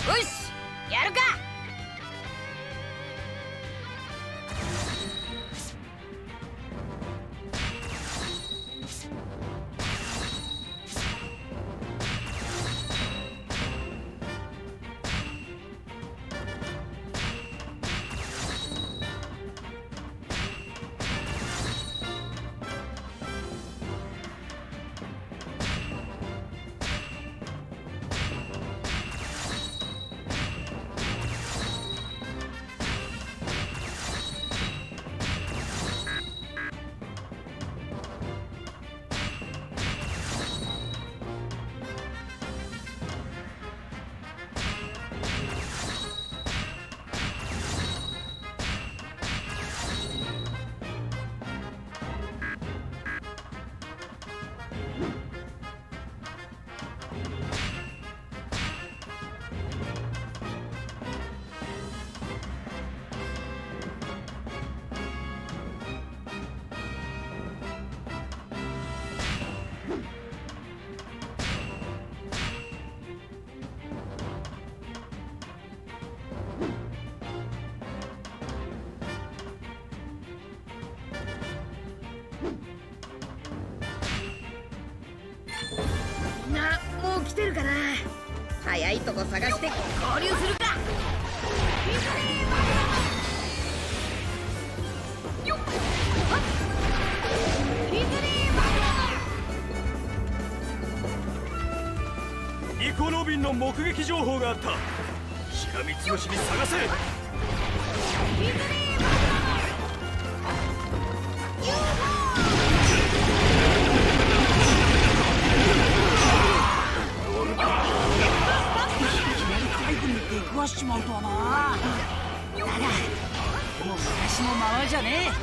よし、やるか。来てるかな。早いとこ探して合流するか。 ニコ・ロビンの目撃情報があった。しらみつぶしに探せ。 食わしちまうとはな。だがもう昔のままじゃねえ。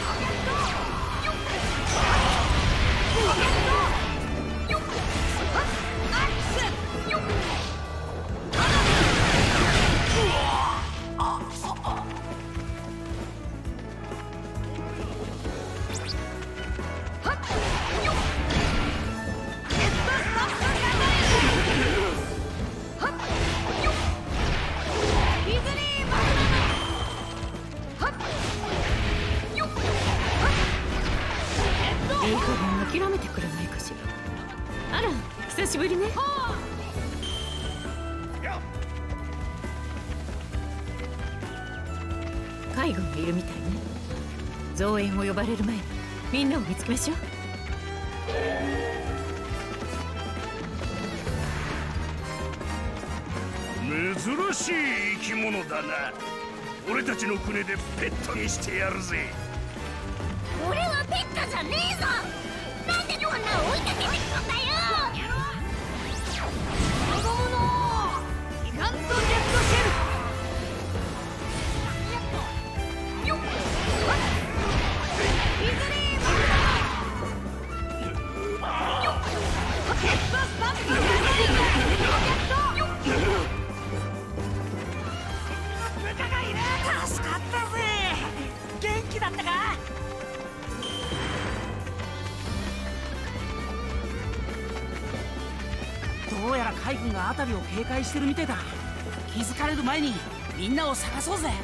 諦めてくれないかしら。あら、久しぶりね。海軍がいるみたいね。増援を呼ばれる前にみんなを見つけましょう。 珍しい生き物だな。俺たちの船でペットにしてやるぜ。 俺はペットじゃねえぞ。なんでこんな追いかけてくんだよ。子供のギガントジェットシェル。 助かったぜ。元気だったか。どうやら海軍が辺りを警戒してるみてえだ。気づかれる前にみんなを探そうぜ。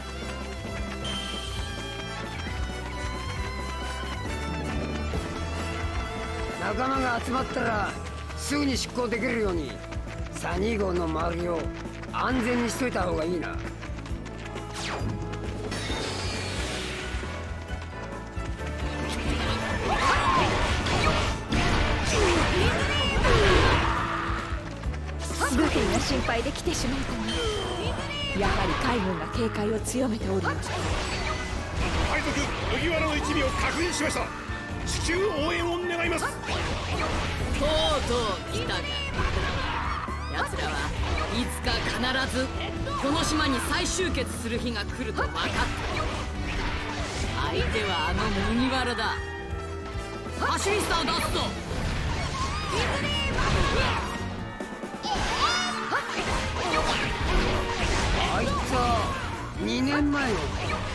仲間が集まったらすぐに出港できるようにサニー号の周りを安全にしといた方がいいな。 部品が心配で来てしまうかな。やはり海軍が警戒を強めておる。 海賊麦わらの一味を確認しました。至急応援を願います。とうとう来たか。奴らはいつか必ずこの島に再集結する日が来ると分かった。相手はあの麦わらだ。パシフィスタを出すぞ。 あいつは2年前の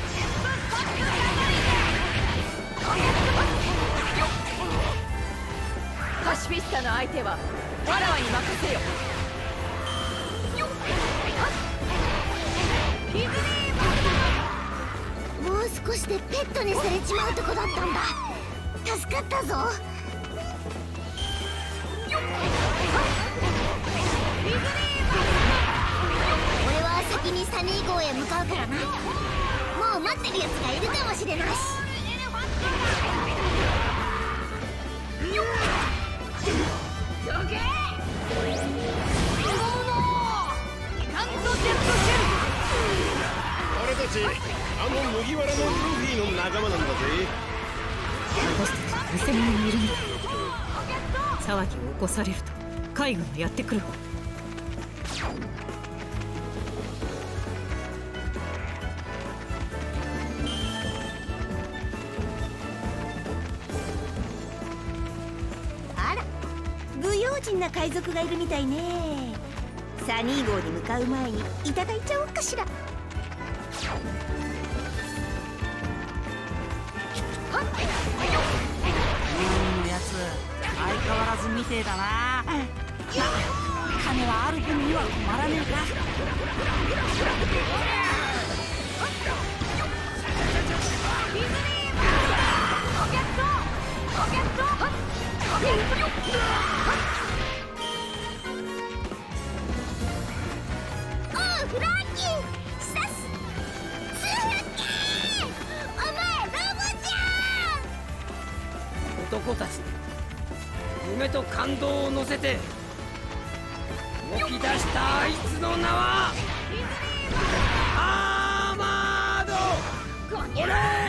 パシフィスタの相手はわらわに任せよ。 もう少しでペットにされちまうとこだったんだ。助かったぞ。俺は先にサニー号へ向かうからな。もう待ってるやつがいるかもしれないし。 俺たちあの麦わらのルフィの仲間なんだぜ。 私たち偽物にいるみたい。騒ぎを起こされると海軍がやってくるわ。 あら、武勇人な海賊がいるみたいね。サニー号に向かう前にいただいちゃおうかしら。 やつ相変わらずみてえだな。金はある分には困らねえか。 おうフランキー、さすすっげー、お前ロボじゃん。 男たち夢と感動を乗せて動き出したあいつの名はアーマードコレ。 フ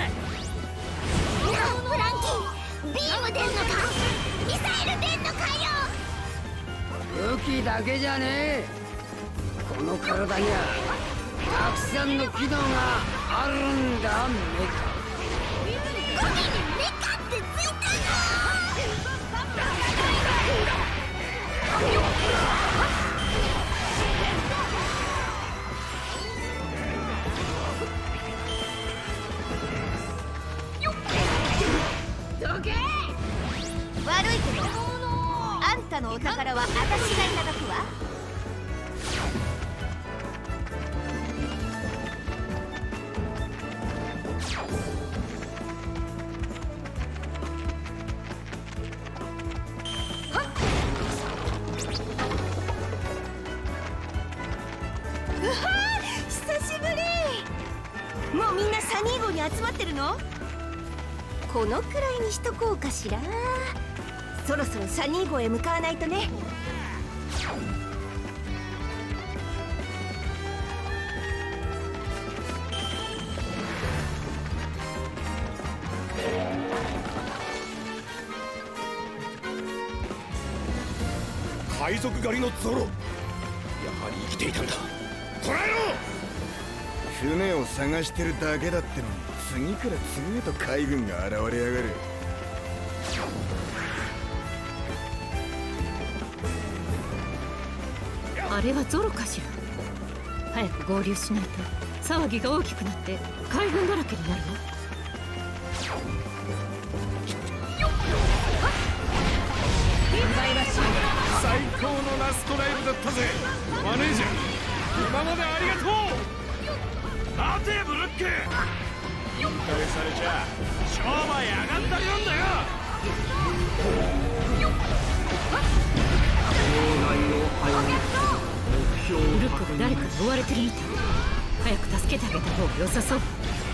ランキー、ビーム出んのか、ミサイル出んのかよ。 武器だけじゃねえ。この体にはたくさんの機能があるんだ。メカゴミにメカってついたの。悪いけど、あんたのお宝は私がいただくわ。久しぶり。もうみんなサニー号に集まってるの？このくらいにしとこうかしら。そろそろサニー号へ向かわないとね。 海賊狩りのゾロ、やはり生きていたんだ。捕らえろ。 船を探してるだけだってのに次から次へと海軍が現れやがる。 あれはゾロかしら。早く合流しないと騒ぎが大きくなって海軍だらけになるわ。 最高のラストライブだったぜ。マネージャー、今までありがとう。待てブルック、インタビされちゃ商売上がったりなんだよ。 ブルックが誰かに追われてるみたい。早く助けてあげた方が良さそう。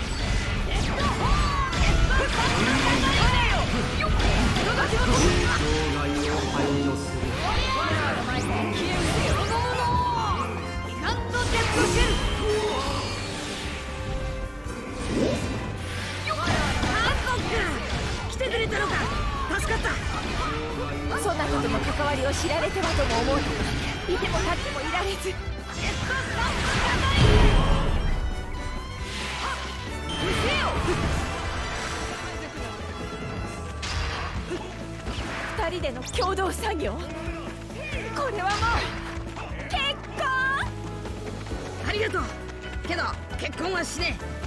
来てくれたのか。助かった。 そんなことの関わりを知られてはとも思うと、いても立ってもいられず。2人での共同作業、これはもう結婚。 ありがとう。けど結婚はしねえ。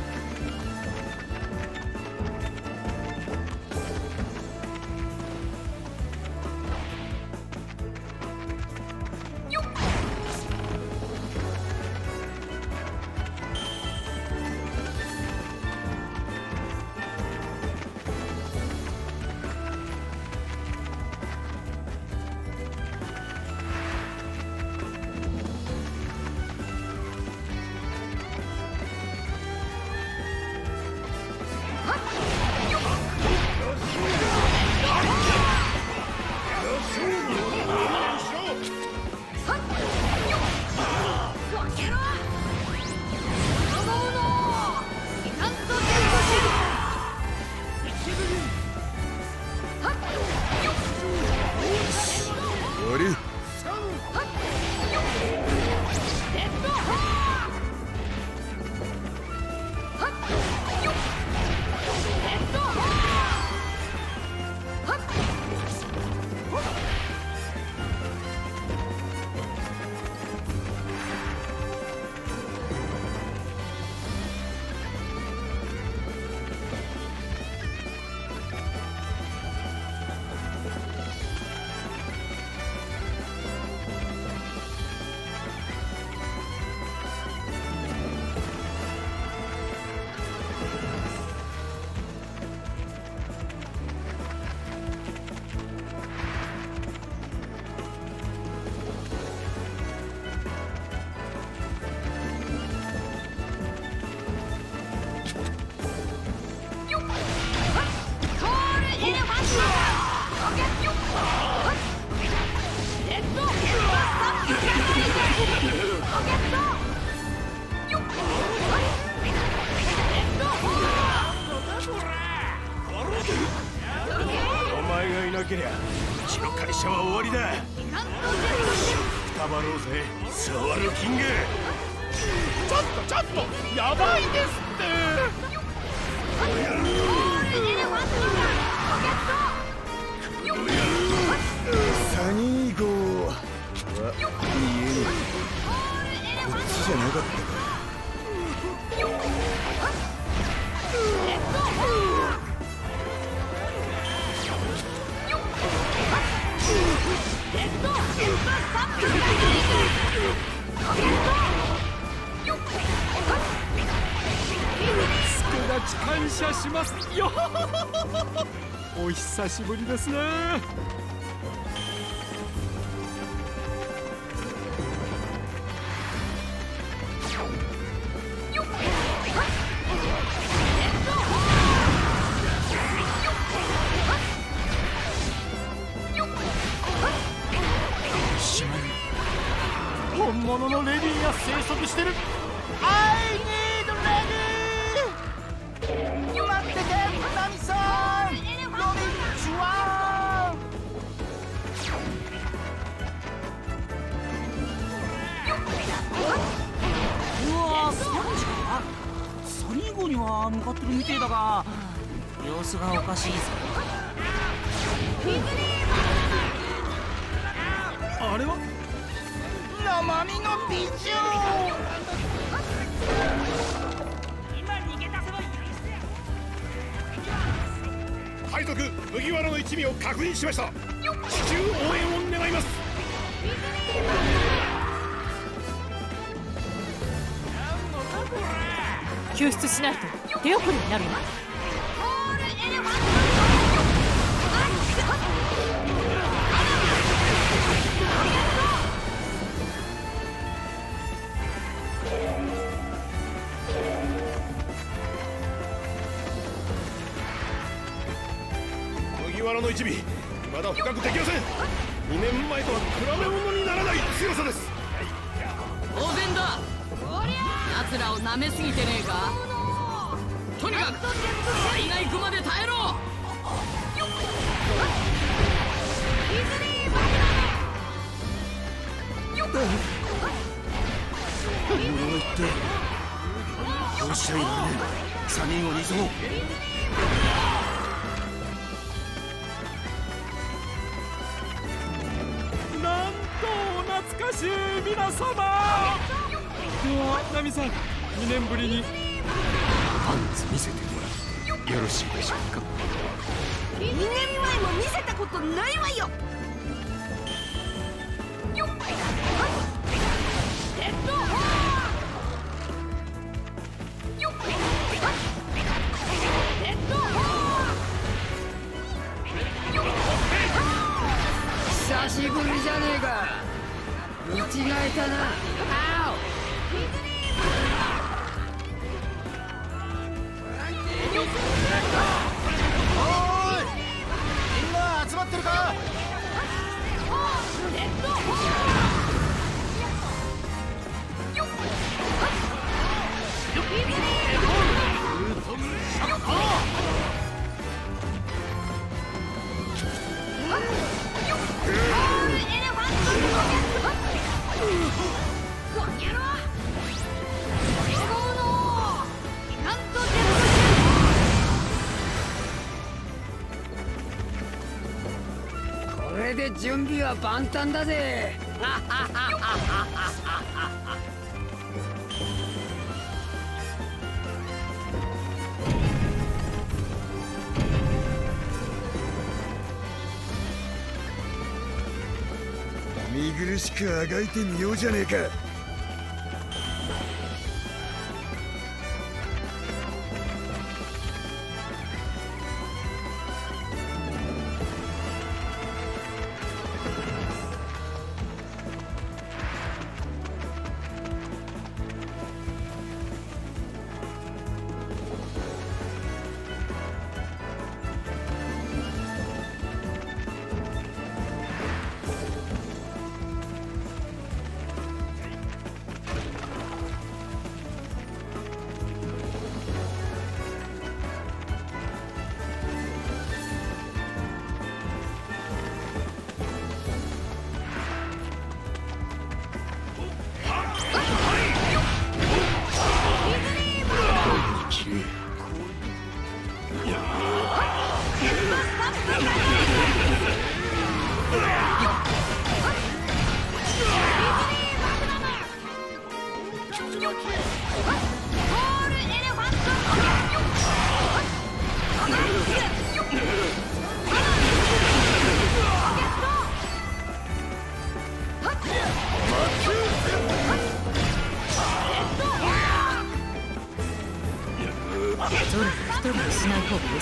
なけりゃうちの会社は終わりだ。くたばろうぜソウルキング。ちょっとやばいですって。 サニー号は見えねえ。こっちじゃなかったか。 スクラッチ感謝しますよ。お久しぶりですね。本物のレディーが生息してる。I need ready。待ってて、ナミさん。ロビンチュワー。 うわー、そうじゃ。サニー号には向かってるみてえだが、様子がおかしいぞ。 あれは生身の美女。 海賊麦わらの一味を確認しました。至急応援を願います。 救出しないと手遅れになるわ。 麦わらの一味、まだ捕獲できません。2年前とは比べ物にならない強さです。 当然だ。奴らを舐めすぎてねえか。とにかく災害行くまで耐えろ。 物言ってどうしちゃいられねえ。サニー号に急ごう。なんとお懐かしい皆様。ではナミさん、2年ぶりにパンツ見せてもらうよろしいでしょうか。 2年前も見せたことないわよ。 久しぶりじゃねえか。見違えたな。 おーい、みんな集まってるか。 これで準備は万端だぜ。 見苦しくあがいてみようじゃねえか。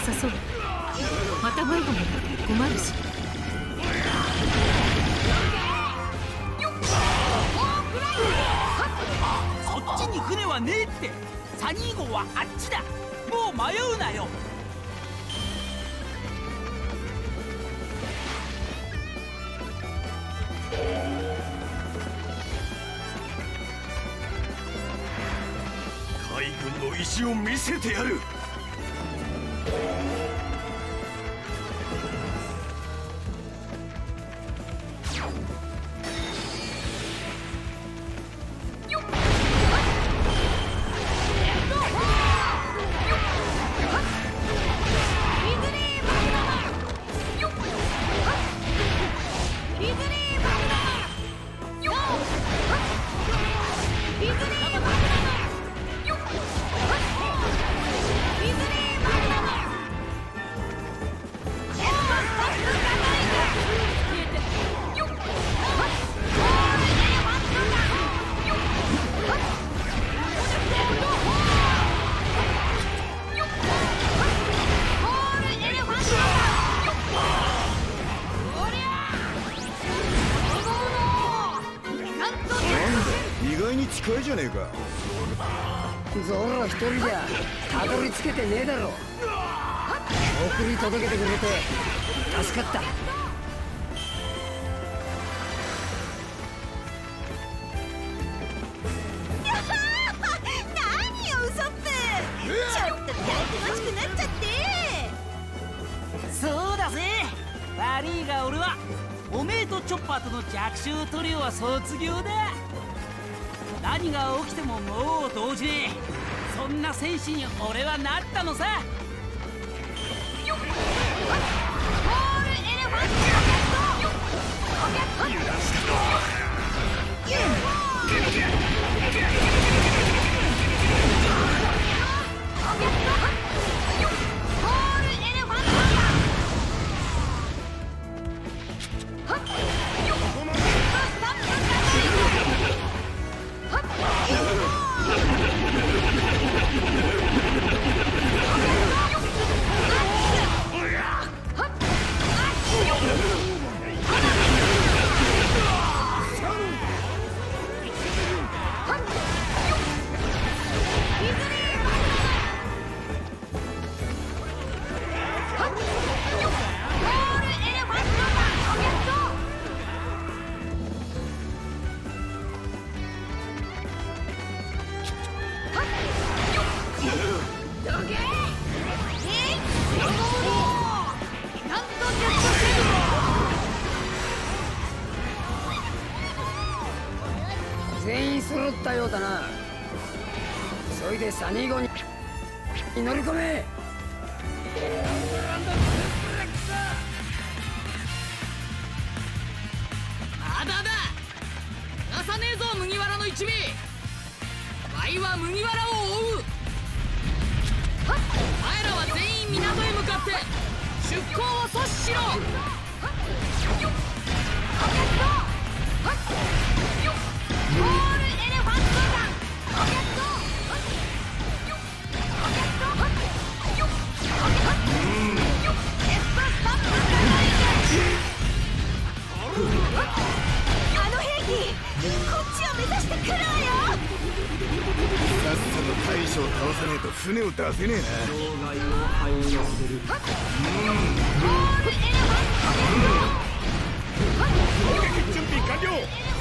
さそう。また迷子になって困るし。 そっちに船はねえって。サニー号はあっちだ。もう迷うなよ。 海軍の意地を見せてやる。 近いじゃねえか。 ゾロ一人じゃたどり着けてねえだろ。送り届けてくれて助かった。 何よウソップ、ちょっとたくましくなっちゃって。 そうだぜ。悪いが俺はおめえとチョッパーとの弱小トリオは卒業だ。何が起きてももう動じねえ。そんな戦士に俺はなったのさ。 全員揃ったようだな。急いでサニー号に乗り込め。 まだだ。逃さねえぞ麦わらの一味。ワイは麦わらを追う。お前らは全員港へ向かって出港を阻止しろ。 あの兵器、こっちを目指してくるわよ。 さっさと大将を倒さねえと船を出せねえな。 準備完了。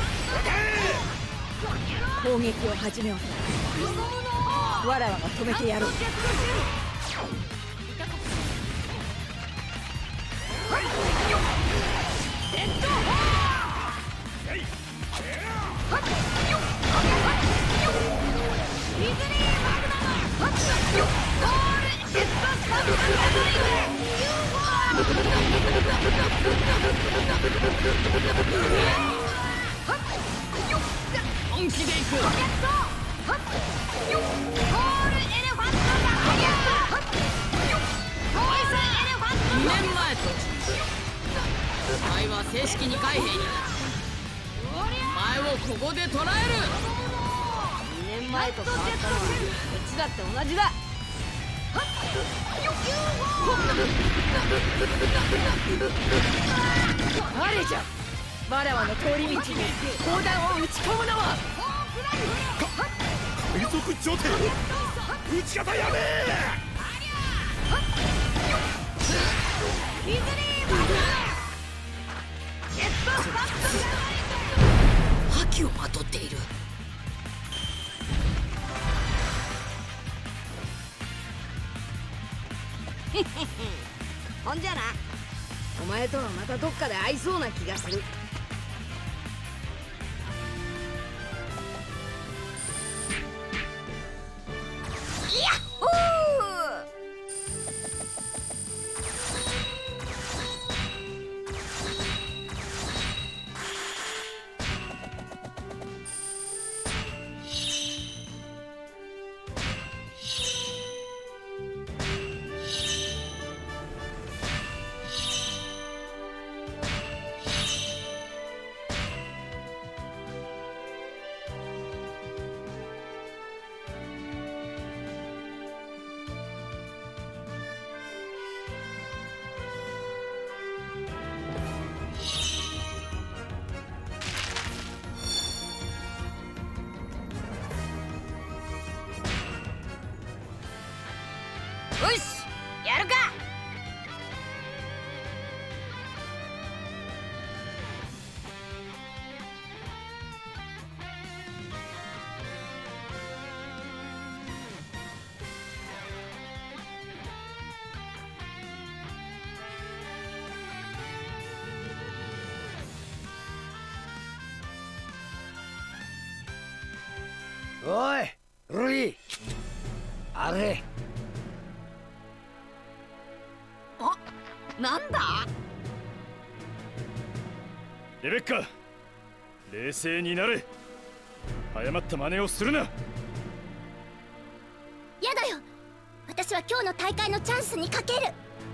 攻撃を始めよう。わらわが止めてやろう。 本気で行く。2年前とお前は正式に海兵になる。お前をここで捕らえる。2年前と変わったのはこっちだって同じだ。 誰じゃ。わらわの通り道に砲弾を撃ち込むのは。 海賊女帝、撃ち方やべえ。 覇気をまとっている。 ほんじゃな、お前とはまたどっかで会いそうな気がする。よし、やるか。 おいルイ、あれなんだ。 レベッカ、冷静になれ。誤った真似をするな。 やだよ、私は今日の大会のチャンスにかける。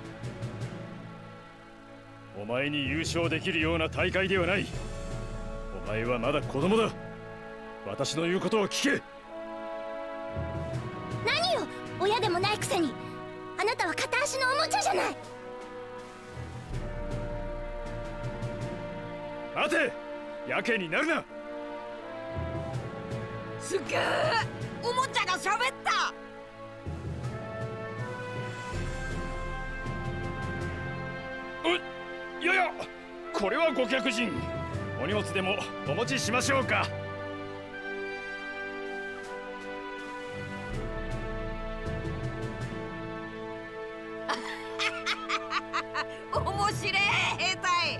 お前に優勝できるような大会ではない。お前はまだ子供だ。私の言うことを聞け。 何よ、親でもないくせに。あなたは片足のおもちゃじゃない。 待て、やけになるな。 すげえ、おもちゃが喋った。 いやいや、これはご客人。お荷物でもお持ちしましょうか。 面白い兵隊。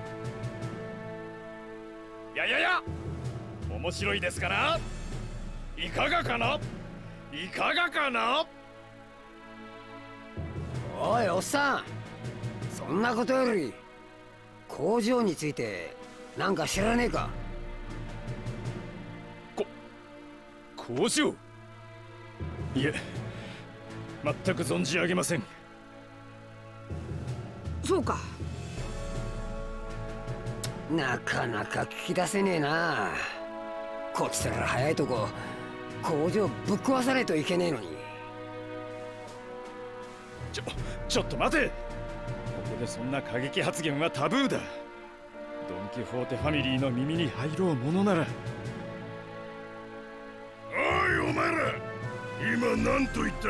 いや、面白いですから。いかがかな、いかがかな。 おいおっさん、そんなことより工場についてなんか知らねえか。 工場？いえ、全く存じ上げません。 そうか。 なかなか聞き出せねえな。こっちら早いとこ工場ぶっ壊さないといけねえのに。 ちょっと待て。ここでそんな過激発言はタブーだ。ドン・キホーテファミリーの耳に入ろうものなら。 おいお前ら、今何と言った。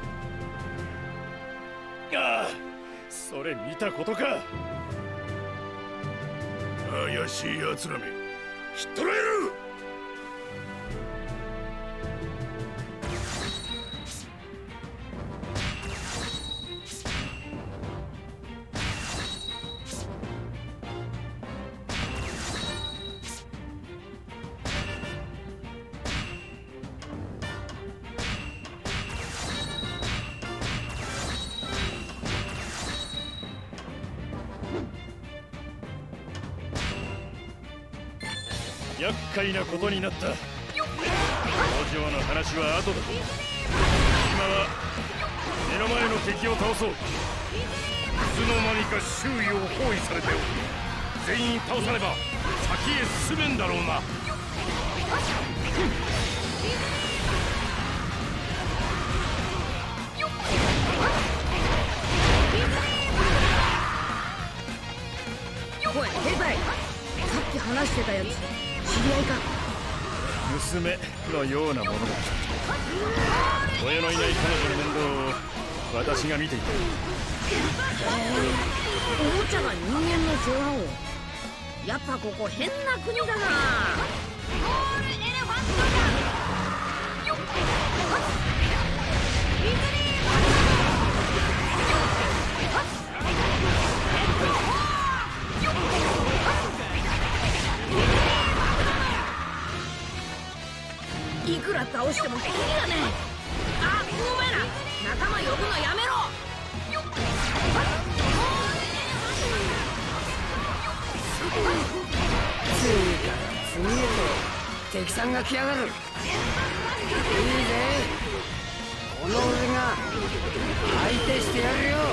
ああ、それ見たことか。 怪しい奴らめ、ひっ捕らえる。 厄介なことになった。工場の話は後だ。今は目の前の敵を倒そう。いつの間にか周囲を包囲されておる。全員倒さねば先へ進めんだろうな。 おい兵隊、さっき話してたやつ知り合いか？ 娘のようなものだ。親のいない彼女の面倒を私が見ていた。 おもちゃが人間の世話を。やっぱここ変な国だな。いくら倒してもキリがねえ。あ、お前ら仲間呼ぶのやめろ。 次から次へと敵さんが来やがる。いいぜ、この俺が相手してやるよ。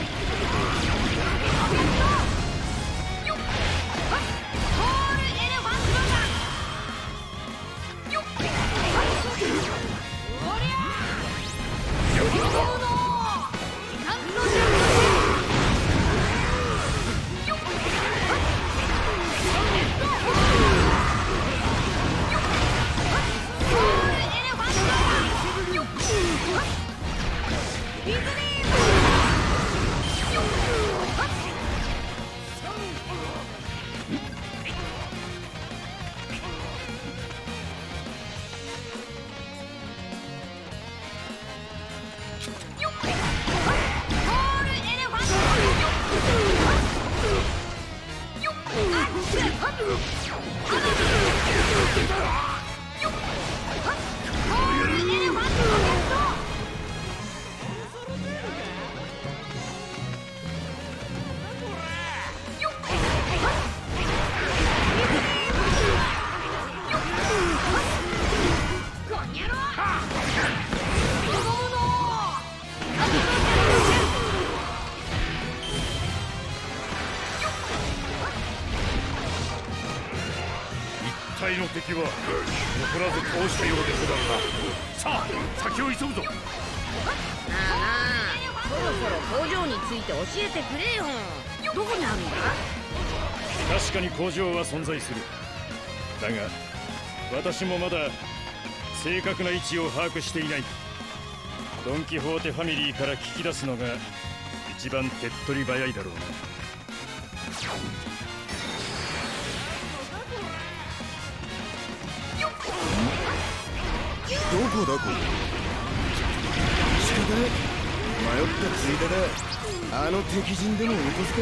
の敵は残らず倒したようですが、さあ先を急ぐぞ。 なあなあ、そろそろ工場について教えてくれよ。どこにあるんだ？ 確かに工場は存在する。だが私もまだ正確な位置を把握していない。ドン・キホーテファミリーから聞き出すのが一番手っ取り早いだろうな。 どこだこれ？仕方ね。迷ったついでだ。あの敵陣でも落とすか。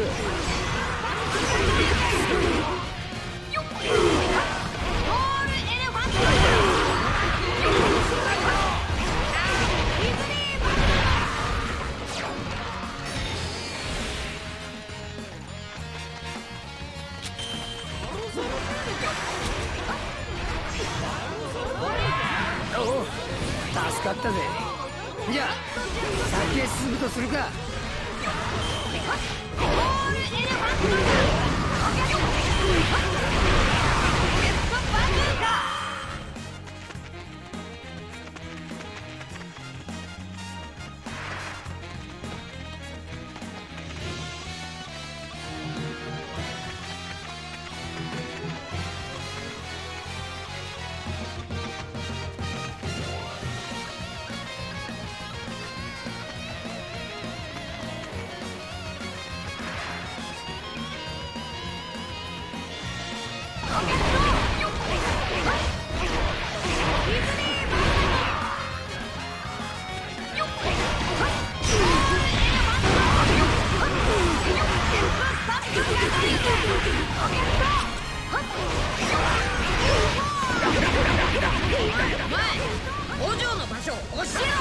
助かったぜ。じゃあ先へ進むとするか。 工場の場所教えろ。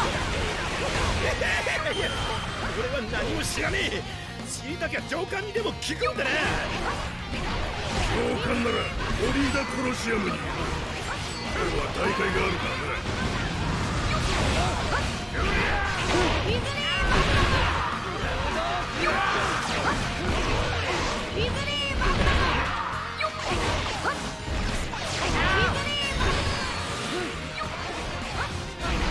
俺は何も知らねえ。知りたきゃ上官にでも聞くんだな。 上官ならオリーダ・コロシアムに。今日は大会があるからな。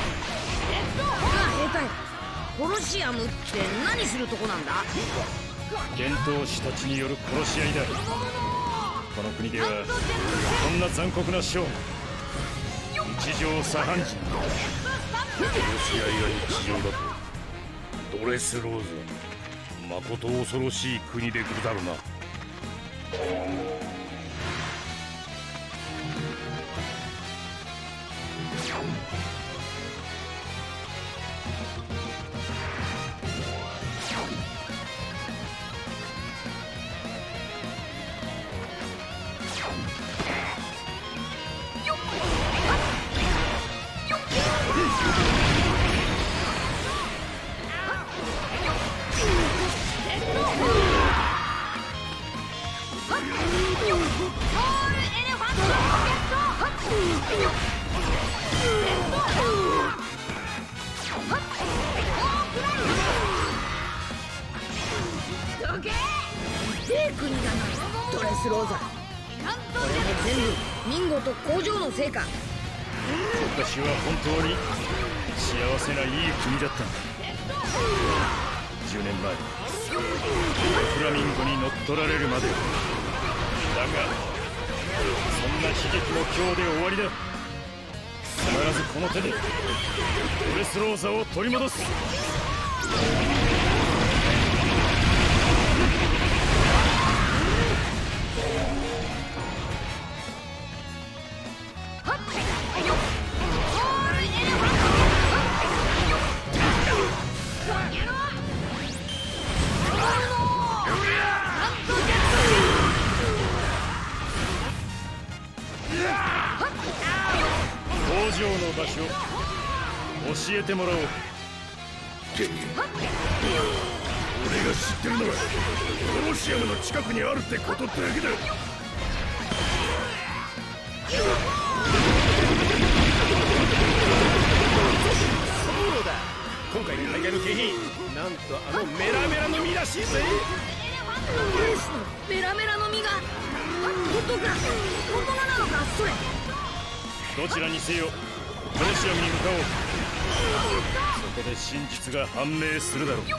兵隊、コロシアムって何するとこなんだ？ 剣闘士たちによる殺し合いだ。この国ではこんな残酷なショー日常茶飯事。殺し合いが日常だとドレスローズ、まこと恐ろしい国でござるな。 ドレスローザ、これも全部ミンゴと工場のせいか。 昔は本当に幸せないい国だったんだ。10年前フラミンゴに乗っ取られるまで。だがそんな悲劇も今日で終わりだ。必ずこの手でドレスローザを取り戻す。工場の場所教えてもらおう。 俺が知ってるのはコロシアムの近くにあるってことだけだ。そうだ、今回の大会の景品、なんとあのメラメラの実らしいぜ。 エースのメラメラの実が本当なのか。それどちらにせよコロシアムに向かおう。そこで真実が判明するだろう。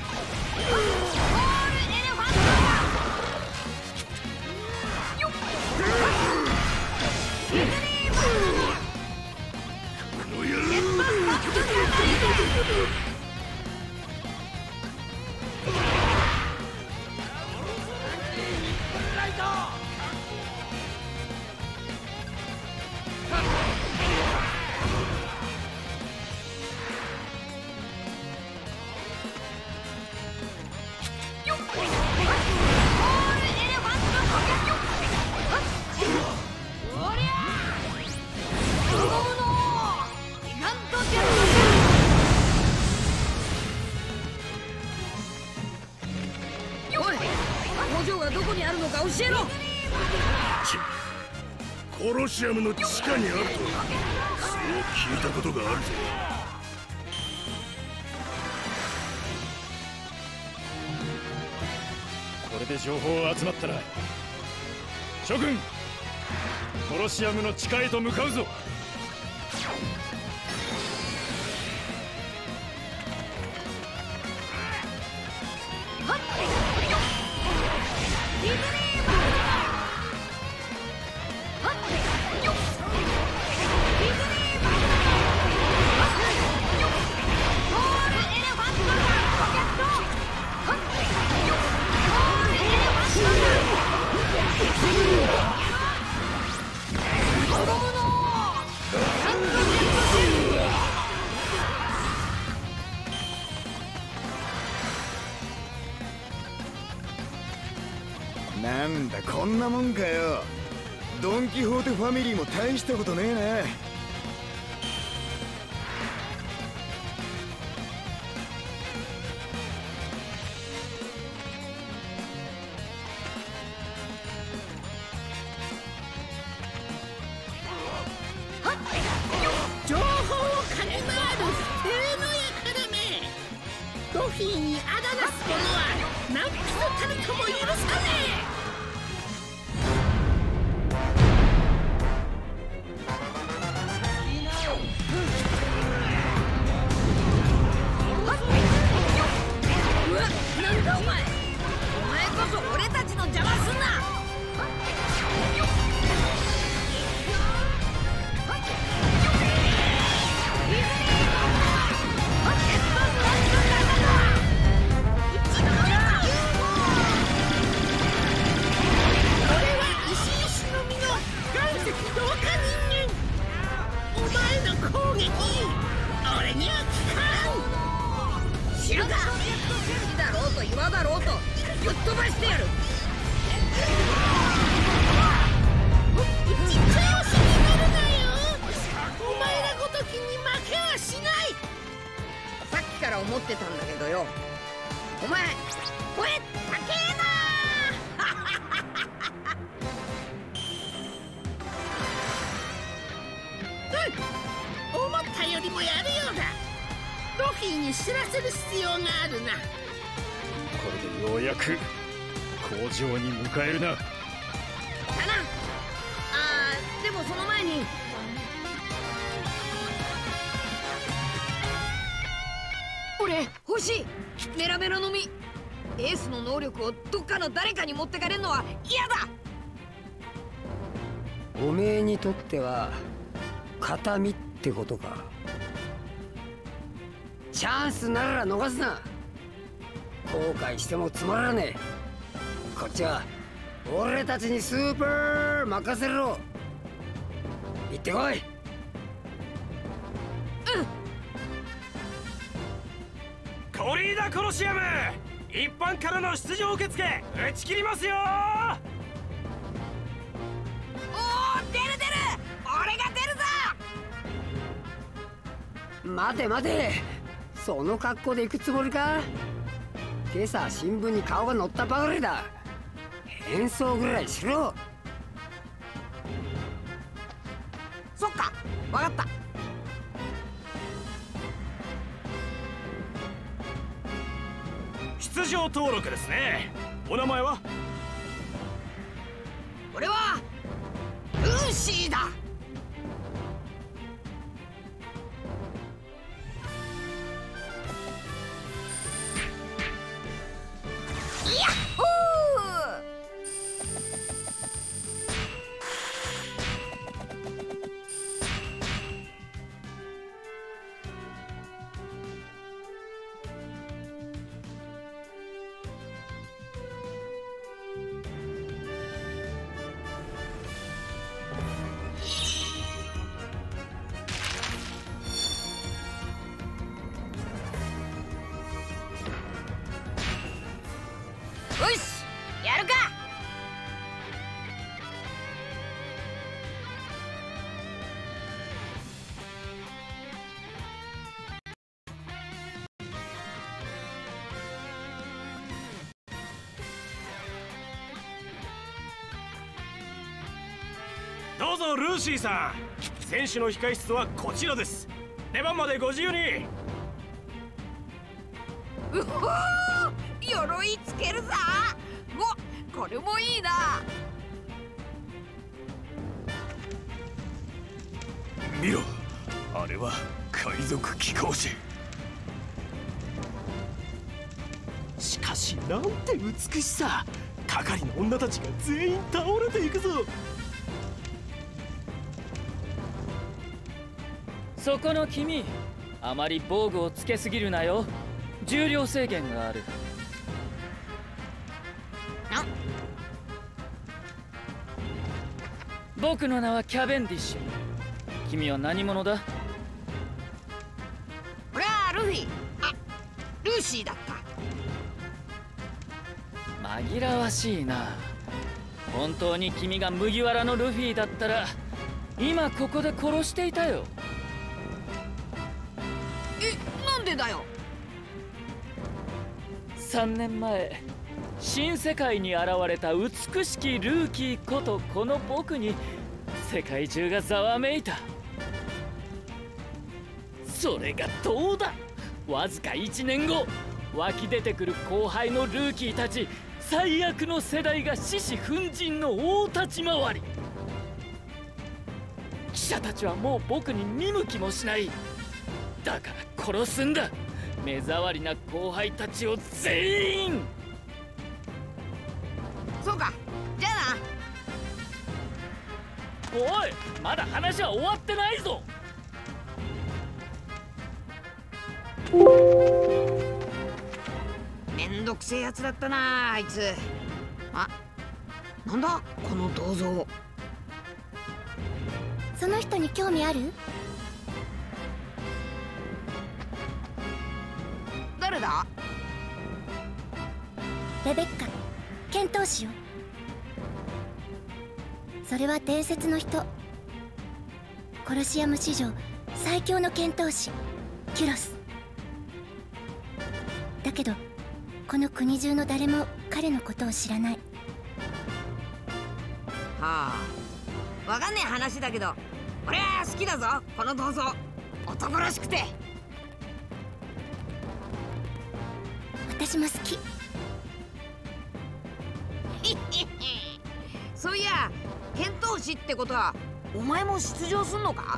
工場がどこにあるのか教えろ。 コロシアムの地下にあるとそう聞いたことがあるぜ。 これで情報集まったら諸君、コロシアムの地下へと向かうぞ。 なんだこんなもんかよ。ドン・キホーテファミリーも大したことねえな。 情報をかき回る不正の輩め。ドフィーにあだなす者は何人たりとも許さねえ。うわ、なんだお前。お前ぶっ飛ばしてやる。 ちっちゃい押しになるなよ。お前らごときに負けはしない。 さっきから思ってたんだけどよ、お前声高えな。 思ったよりもやるようだ。ロフィーに知らせる必要があるな。 これでようやく工場に迎えるな。 だな。でもその前に俺欲しい。メラメラの実。エースの能力をどっかの誰かに持ってかれるのは嫌だ。 おめえにとっては形見ってことか。チャンスなら逃すな。後悔してもつまらねえ。こっちは俺たちにスーパー任せろ。行ってこい。 コリーダコロシアム、一般からの出場受付打ち切りますよ。 おお、出る出る。俺が出るぞ。 待て待て、その格好で行くつもりか。今朝新聞に顔が載ったばかりだ。変装ぐらいしろ。 そっか、分かった。 出場登録ですね。お名前は？ 俺はルーシーだ。 やっほー。よし、やるか。 どうぞルーシーさん、選手の控室はこちらです。出番までご自由に。 うほー、鎧つけるぞ。これもいいな。 見ろ、あれは海賊貴公子。しかしなんて美しさ。係の女たちが全員倒れていくぞ。 そこの君、あまり防具をつけすぎるなよ。重量制限がある。僕の名はキャベンディッシュ。君は何者だ？ 俺はルフィ。ルーシーだった。 紛らわしいな。本当に君が麦わらのルフィだったら今ここで殺していたよ。 なんでだよ。 3年前、新世界に現れた美しきルーキーことこの僕に世界中がざわめいた。それがどうだ。わずか1年後、湧き出てくる後輩のルーキーたち最悪の世代が獅子奮迅の大立ち回り。記者たちはもう僕に見向きもしない。だから殺すんだ、目障りな後輩たちを全員。 そうか、じゃあな。 おい、まだ話は終わってないぞ。 めんどくせえやつだったな、あいつ。なんだこの銅像。 その人に興味ある？ 誰だ？ レベッカ剣闘士よ。それは伝説の人、コロシアム史上最強の剣闘士キュロスだけど、この国中の誰も彼のことを知らない。 はあ、わかんねえ話だけど、俺は好きだぞこの銅像。男らしくて。 私も好き。 そういや、剣闘士ってことはお前も出場すんのか？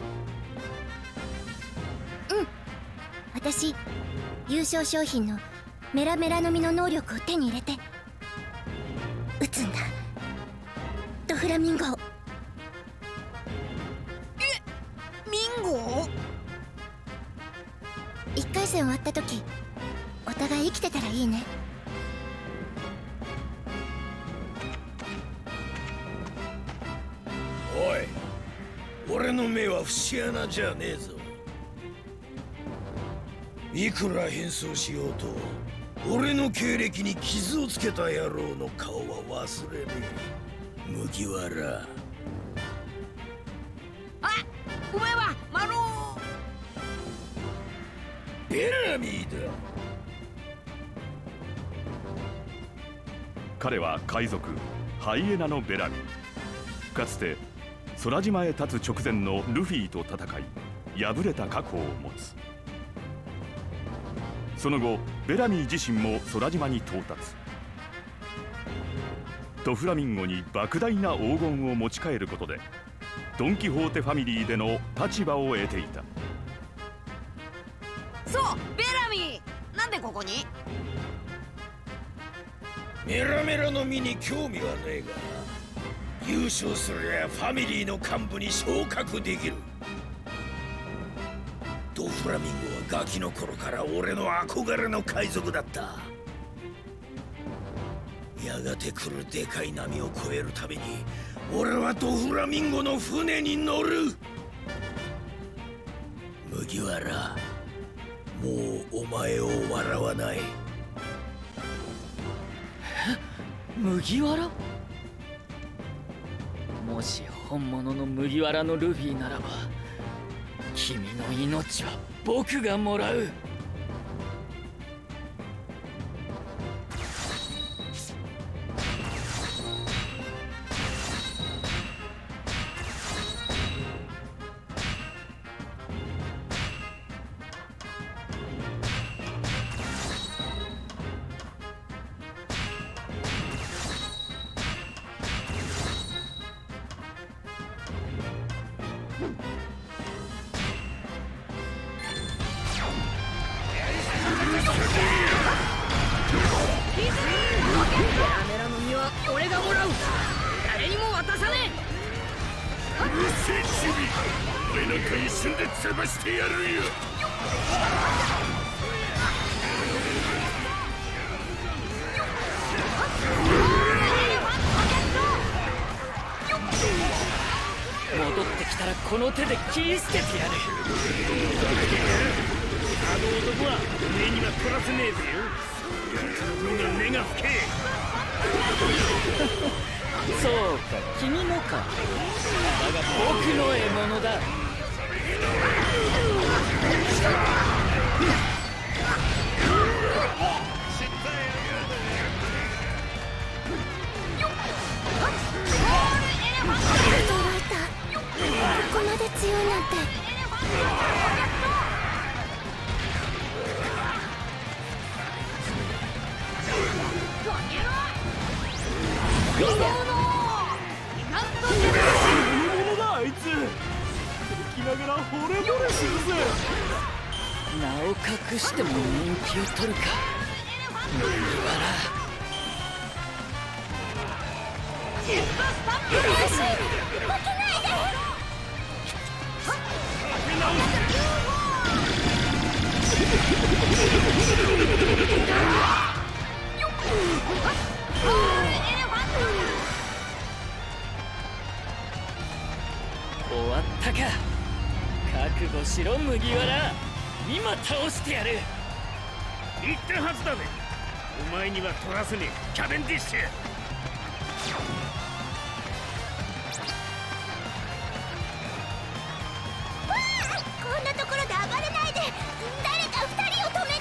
うん、私優勝商品のメラメラの実の能力を手に入れて撃つんだ、ドフラミンゴを。 ミンゴ？ 1回戦終わった時、お互い生きてたらいいね。 おい、俺の目は節穴じゃねえぞ。いくら変装しようと俺の経歴に傷をつけた野郎の顔は忘れねえ。麦わら。 あ、お前はマローベラミーだ。 彼は海賊ハイエナのベラミー。かつて空島へ立つ直前のルフィと戦い敗れた過去を持つ。その後ベラミー自身も空島に到達。ドフラミンゴに莫大な黄金を持ち帰ることでドン・キホーテファミリーでの立場を得ていた。 そう、ベラミー、なんでここに？ メラメラの実に興味はねえが、優勝すりゃファミリーの幹部に昇格できる。ドフラミンゴはガキの頃から俺の憧れの海賊だった。やがて来るでかい波を越えるために俺はドフラミンゴの船に乗る。麦わら、もうお前を笑わない。 麦わら？もし本物の麦わらのルフィならば、君の命は僕がもらう。 俺がもらう。誰にも渡さねえ。 うるせえチビ、お前なんか一瞬で潰してやるよ。 戻ってきたらこの手で切り捨ててやる。 あの男はおめえには取らせねえぜよ。やつの分が目が不け。 そうか、君もか。だが僕の獲物だ。 ここまで強いなんて。 あいつ敵ながら惚れ惚れするぜ。 名を隠しても人気を取るか、麦わら。終わったか。覚悟しろ麦わら、今倒してやる。 言ったはずだぜ。 お前には取らせねえキャベンディッシュ。 こんなところで暴れないで、誰か2人を止めて。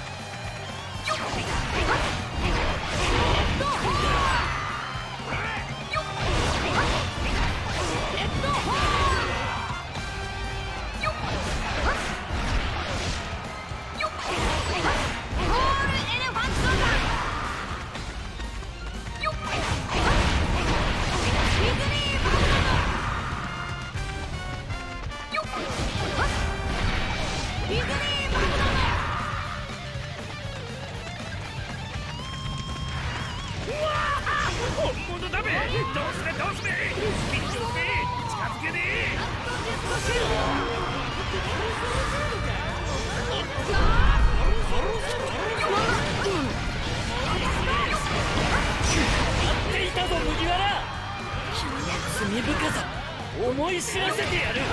罪深さ思い知らせてやる。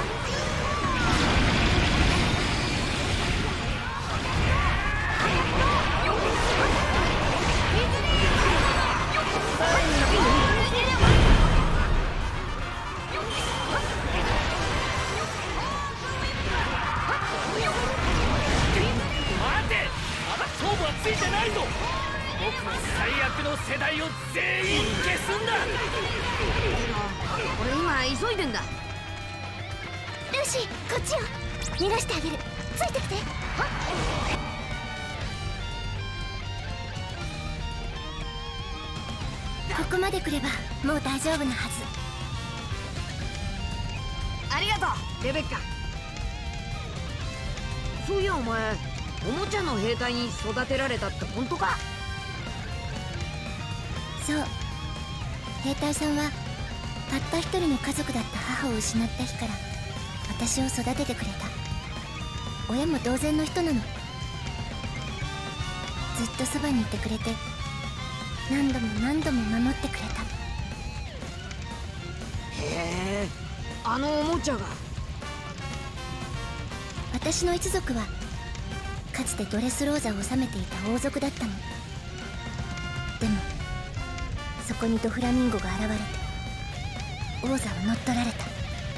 待て、まだ勝負はついてないぞ。僕の最悪の世代を全員消すんだ。 俺今急いでんだ。 ルーシー、こっちよ。逃がしてあげる。ついてきて。ここまで来ればもう大丈夫なはず。 ありがとうレベッカ。そういやお前、おもちゃの兵隊に育てられたって本当か？ そう、兵隊さんはたった一人の家族だった母を失った日から私を育ててくれた。親も同然の人なの。ずっとそばにいてくれて、何度も何度も守ってくれた。 へえ、あのおもちゃが。 私の一族はかつてドレスローザを治めていた王族だったの。でもそこにドフラミンゴが現れて王座を乗っ取られた。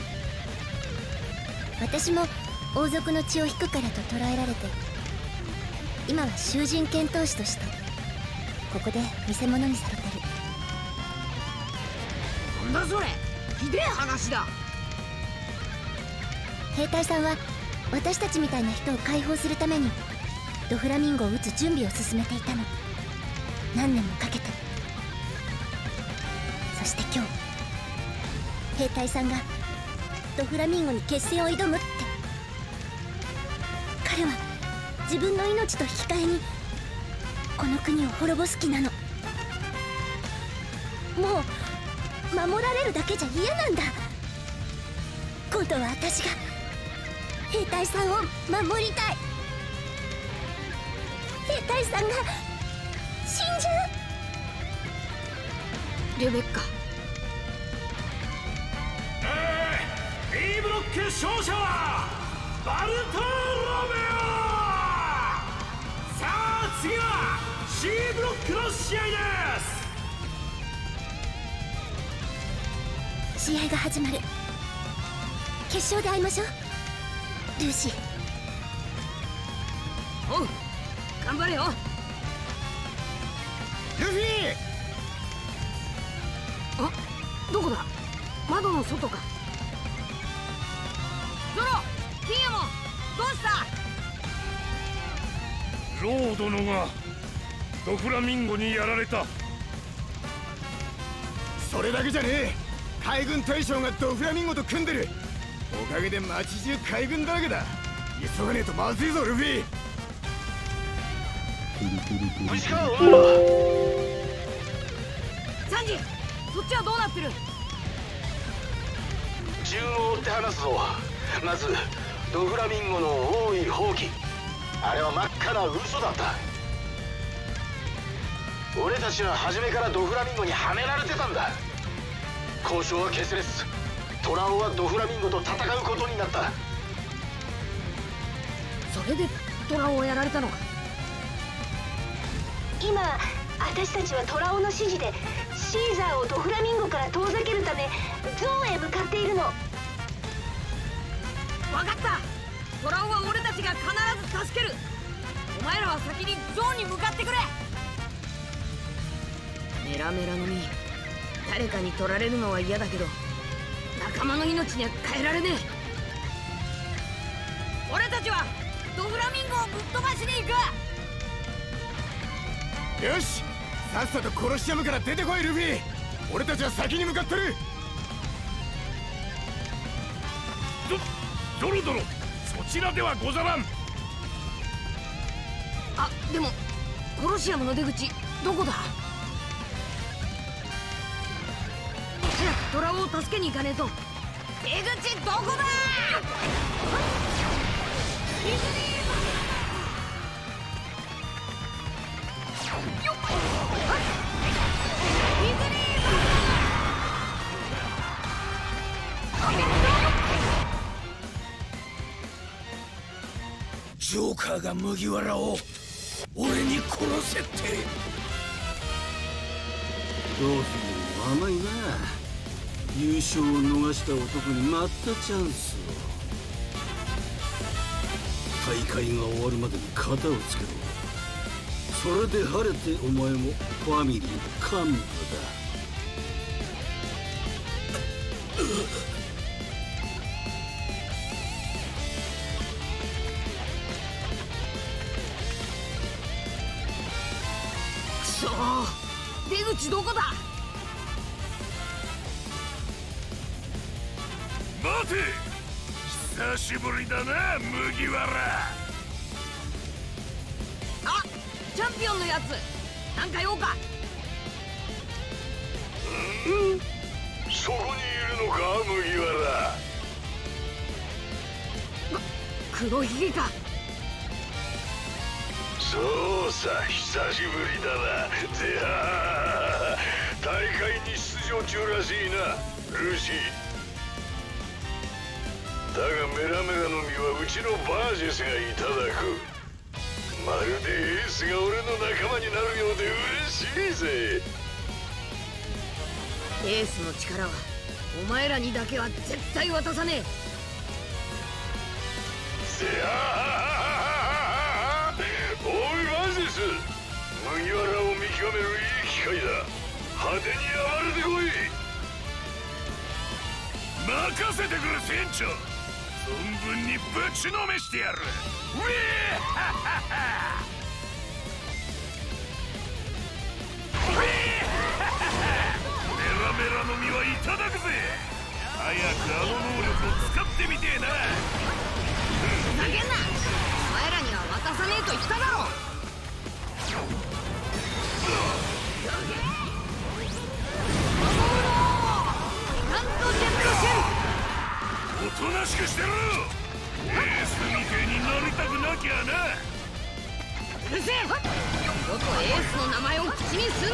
私も王族の血を引くからと捕らえられて、今は囚人剣闘士としてここで見せ物にされてる。 なんだそれ、ひでえ話だ。 兵隊さんは私たちみたいな人を解放するためにドフラミンゴを撃つ準備を進めていたの。何年もかけて。そして今日兵隊さんがドフラミンゴに決戦を挑むって。彼は自分の命と引き換えにこの国を滅ぼす気なの。もう守られるだけじゃ嫌なんだ。今度は私が兵隊さんを守りたい。兵隊さんが死んじゃう。 レベッカ。 B ブロック勝者はバルトロメオ。さあ次は C ブロックの試合です。 試合が始まる。決勝で会いましょうルーシー。 おう、頑張れよルフィ。 あ、どこだ？窓の外か。ゾロ、キンヤモン、どうした？ ロー殿がドフラミンゴにやられた。 それだけじゃねえ。海軍大将がドフラミンゴと組んでる。おかげで街中海軍だらけだ。急がねえとまずいぞルフィ。 無事かお前ら。 サンジ、そっちはどうなってる？ 順を追って話すぞ。まずドフラミンゴの王位放棄、あれは真っ赤な嘘だった。俺たちは初めからドフラミンゴにはめられてたんだ。交渉は決裂。トラオはドフラミンゴと戦うことになった。 それでトラをやられたのか。 今私たちはトラオの指示でシーザーをドフラミンゴから遠ざけるためゾーンへ向かっているの。 分かった。トラオは俺たちが必ず助ける。お前らは先にゾーンに向かってくれ。メラメラの実、誰かに取られるのは嫌だけど仲間の命には変えられねえ。俺たちはドフラミンゴをぶっ飛ばしに行く。 よし、さっさとコロシアムから出てこいルフィ。俺たちは先に向かってる。 ドロドロ、そちらではござらん。 あ、でもコロシアムの出口どこだ。早くトラオを助けに行かねえと。出口どこだ。 ジョーカーが麦わらを俺に殺せって。 ドフィン甘いな。優勝を逃した男に待ったチャンスを。大会が終わるまでに型をつけろ。それで晴れてお前もファミリーの幹部だ。 くそー、出口どこだ。 待て、久しぶりだな麦わら。 あ、チャンピオンのやつなんか用か。 そこにいるのか麦わら。 黒ひげか。 そうさ、久しぶりだな。ぜは大会に出場中らしいなルシー。だがメラメラの実はうちのバージェスがいただく。まるでエースが俺の仲間になるようで嬉しいぜ。 エースの力はお前らにだけは絶対渡さねえ。 せやおいバージェス、麦わらを見極めるいい機会だ。派手に暴れてこい。任せてくれ船長。存分にぶちのめしてやる。ウィーハハハメラメラの実はいただくぜ。早くあの能力を使ってみてえな。 ふざけんな。お前らには渡さねえと言っただろ。なんとジェットシェル。 おとなしくしてろ。エースみてえになりたくなきゃな。 うるせえ。二度とエースの名前を口にすんな。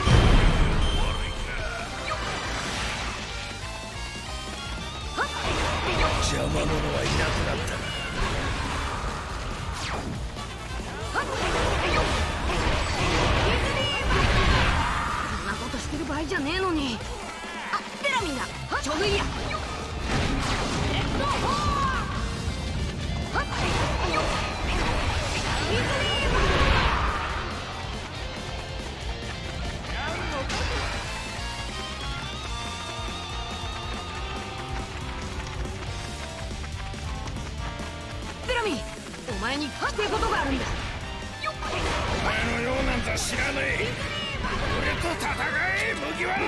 邪魔者はいなくなったな。 そんなことしてる場合じゃねえのに。あ、ベラミンだ。ちょうどいいや。ベラミン、お前に聞きたいことがあるんだ。 お前のようなんざ知らない。俺と戦え麦わら。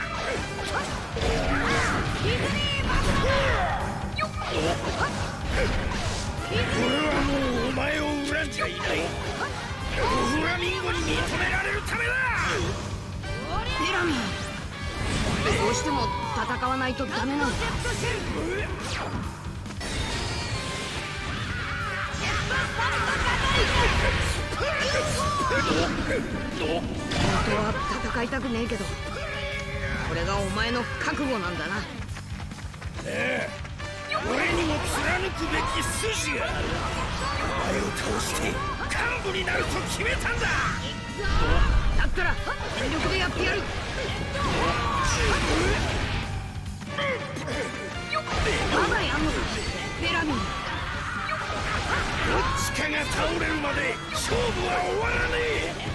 俺はもうお前を恨んじゃいない。ドフラミンゴに認められるためだ。 ベラミン、どうしても戦わないとダメなんだ。本当は戦いたくねえけど、これがお前の覚悟なんだな。 ええ、俺にも貫くべき筋がある。お前を倒して幹部になると決めたんだ。 だったら全力でやってやる。まだやんのかベラミー。 どっちかが倒れるまで勝負は終わらねえ。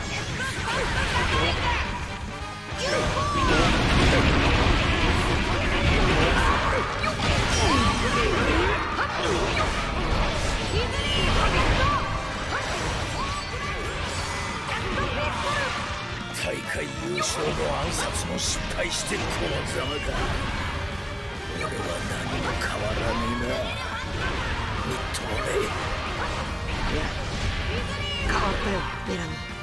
大会優勝の暗殺も失敗してこのざまか。俺は何も変わらねえな。みっともねえ。 変わったよベラミー。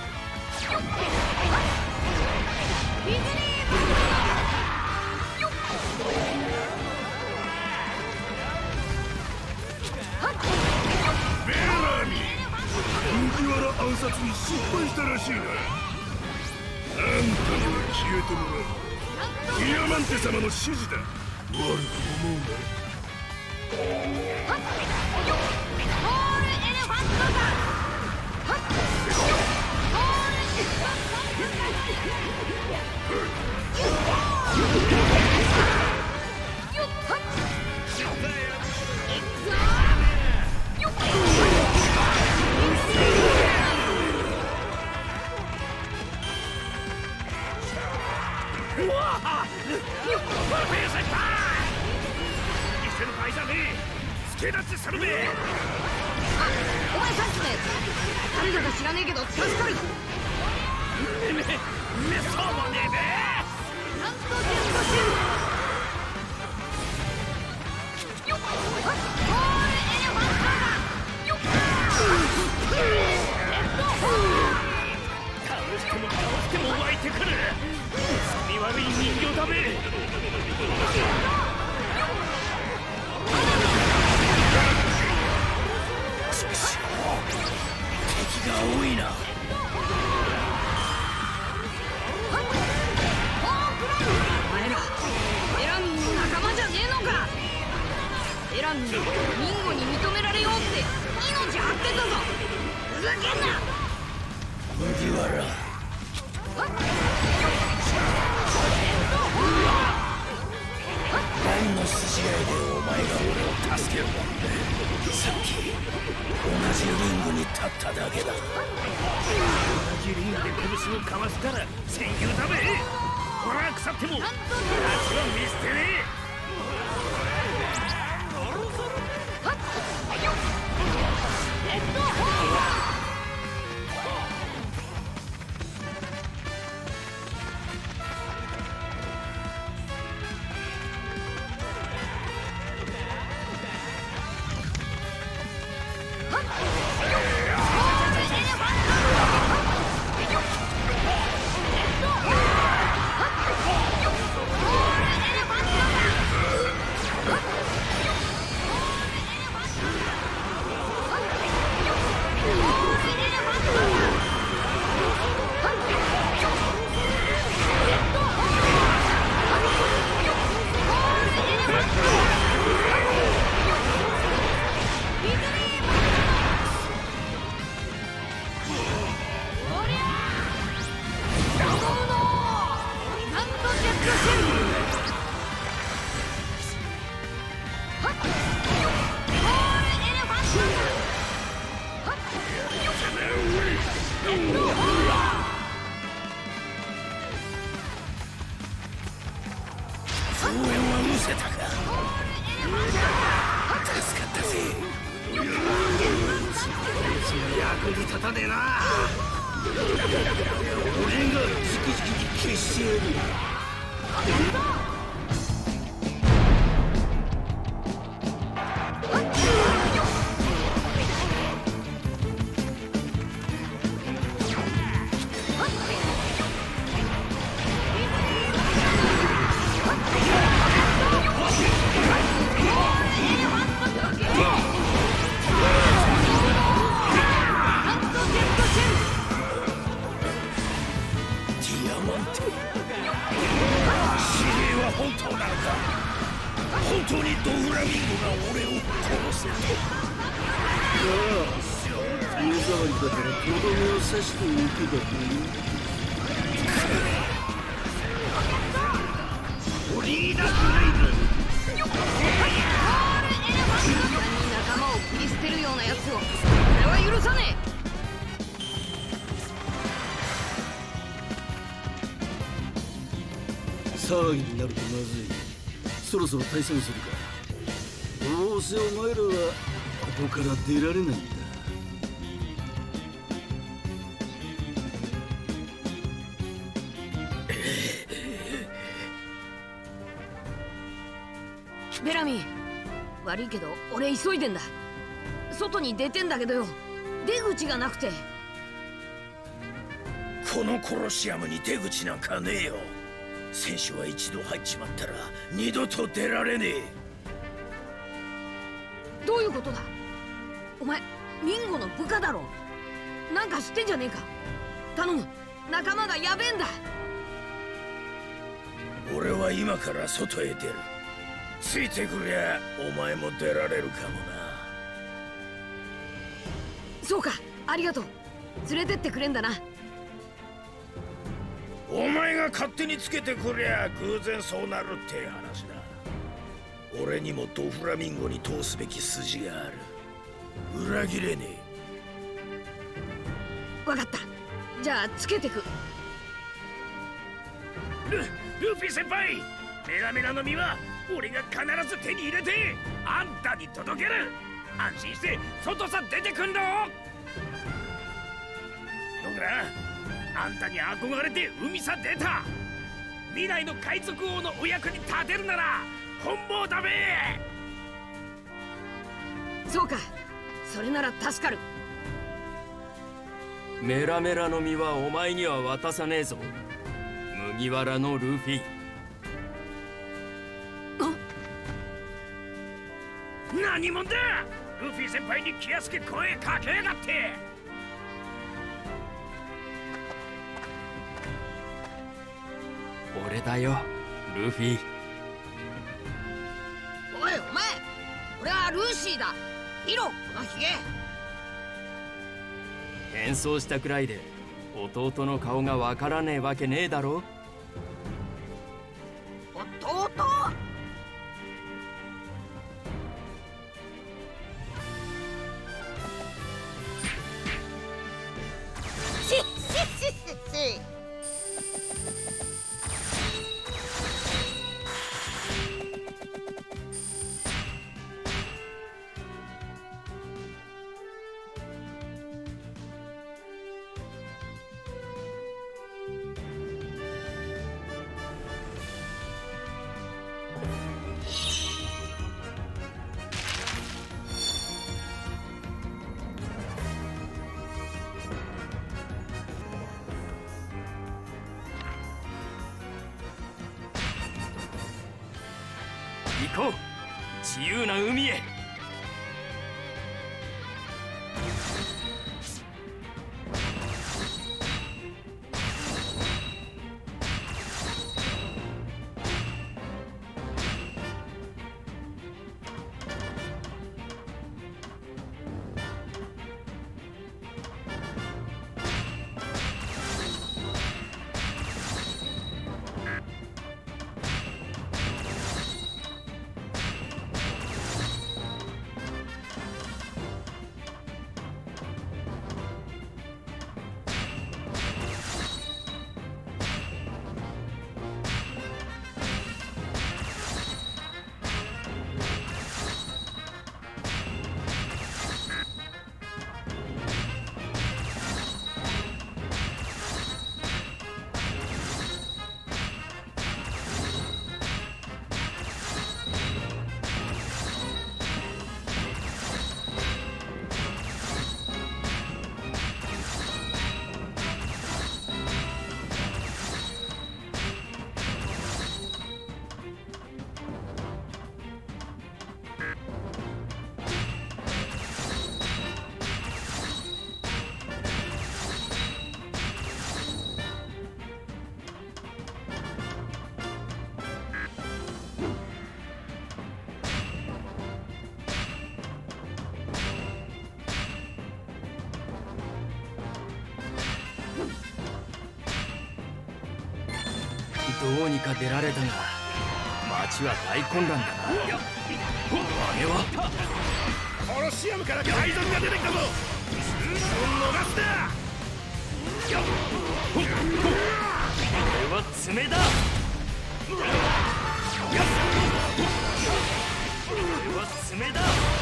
ベラミー、麦わら暗殺に失敗したらしいな。あんたには消えてもらう。ディアマンテ様の指示だ。悪く思うな。 お前さっきのやつ誰だか知らねえけど助かる。 めそうもねえべ。 なんとゲットシュー。 倒しても湧いてくる。気味悪い人形だべ。 敵が多いな。 お前らエラミンの仲間じゃねえのか。エラミンミンゴに認められようって命張ってたぞ。ふざけんな麦わら。何の筋合いでお前が俺を助けるの。さっき同じリングに立っただけだ。 同じリングで拳をかわしたら戦友だべ。ほら腐っても夏は見捨てねえ。 役に立たねえな。俺が直々に消してやる。本当にドフラミンゴが俺を殺せる。 目障りだからとどめを刺しておくだけ。 リーダーグレイズ。 仲間を切り捨てるようなやつを俺は許さねえ。騒ぎになるとまずい。そろそろ対戦するか。どうせお前らはここから出られないんだ。 ベラミー、悪いけど俺急いでんだ。外に出てんだけどよ、出口がなくて。 このコロシアムに出口なんかねえよ。選手は一度入っちまったら二度と出られねえ。 どういうことだ？お前ミンゴの部下だろ。なんか知ってんじゃねえか。頼む、仲間がやべえんだ。 俺は今から外へ出る。ついてくりゃお前も出られるかもな。 そうか、ありがとう。連れてってくれんだな。 お前が勝手につけてくりゃ偶然そうなるって話だ。俺にもドフラミンゴに通すべき筋がある。裏切れねえ。わかった、じゃあつけてく。 ルフィ先輩、メラメラの実は俺が必ず手に入れてあんたに届ける。安心して外さ出てくんろ。どうかあんたに憧れて海さ出た。未来の海賊王のお役に立てるなら本望だべ。 そうか、それなら助かる。 メラメラの実はお前には渡さねえぞ、麦わらのルフィ。 何者だ。ルフィ先輩に気安く声かけやがって。 俺だよ、ルフィ。 おいお前、俺はルーシーだ。見ろこのヒゲ。 変装したくらいで弟の顔がわからねえわけねえだろ。 弟？ 行こう、自由な海へ。 どうにか出られたが町は大混乱だな。あれはコロシアムから海賊が出てきたぞ。逃すな。 これは爪だ。これは爪だ。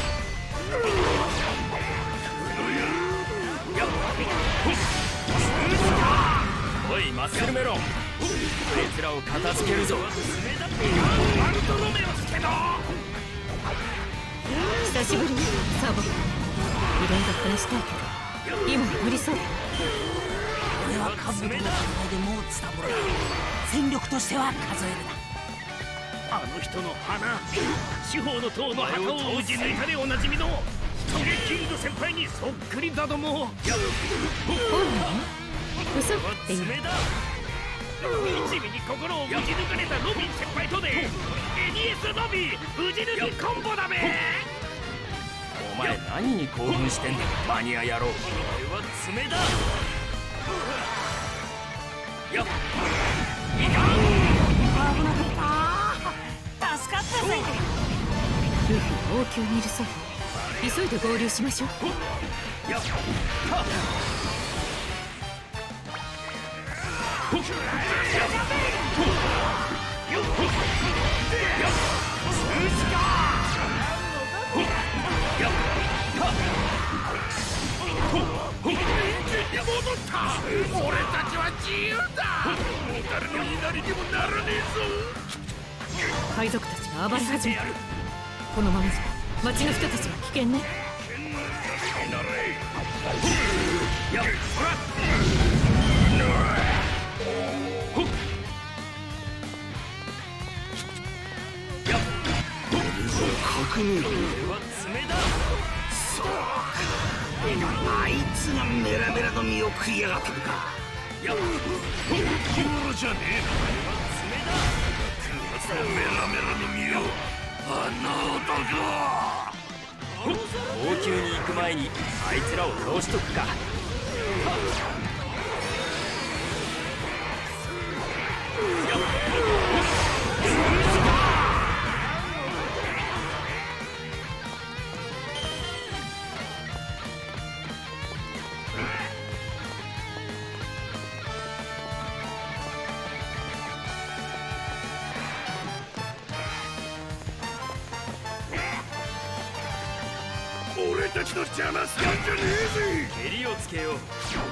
おいマッスルメロン、あいつらを片付けるぞ。 バルトロメオスケの久しぶりにサボ。いろいろ話したいけど今は無理そうだ。 俺はカブトの戦いでもうツタボロだ。戦力としては数えるな。 あの人の花、司法の塔の旗を打ち抜いたでおなじみのトゲキング先輩にそっくりだども。 嘘って言う。 一味に心を打ち抜かれたロビン先輩とでエニエスロビン打ち抜きコンボだべ。 お前何に興奮してんだマニア野郎。これは爪だ。よっいかん。 危なかった。助かったぜ。 ルフィ王宮にいるそう。急いで合流しましょう。 よっ戻った。俺たちは自由だ。もう誰の言いなりにもならねえぞ。 海賊たちが暴れ始めた。このままじゃ町の人たちが危険ね。 やっ革命軍は爪だ。 あいつがメラメラの実を食いやがったのか。 やっ本気者じゃねえな。メラメラの実をあの男。 王宮に行く前にあいつらを倒しとくか。 俺たちの邪魔するんじゃねえぜ。 蹴りをつけよう。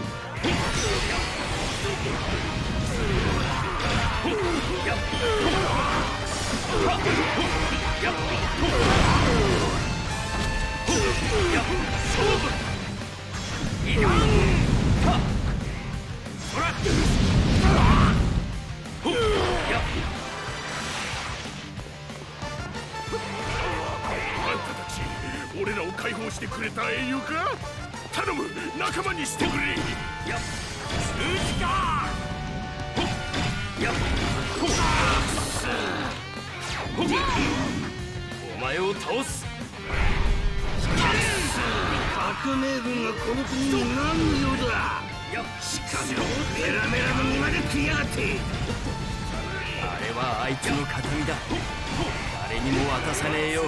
俺らを解放してくれた英雄か。頼む、仲間にしてくれ。 やっ数字か。やっお前を倒す。 革命軍がこの国に何の用だ。しかもメラメラの実まで食いやがって。 あれはあいつの形見だ。誰にも渡さねえよ。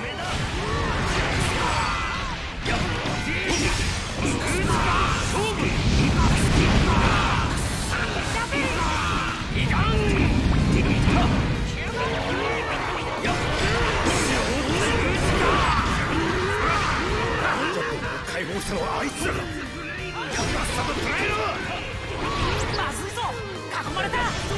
解放したのはあいつらだ。さっさと捕らえろ。 まずいぞ、囲まれた。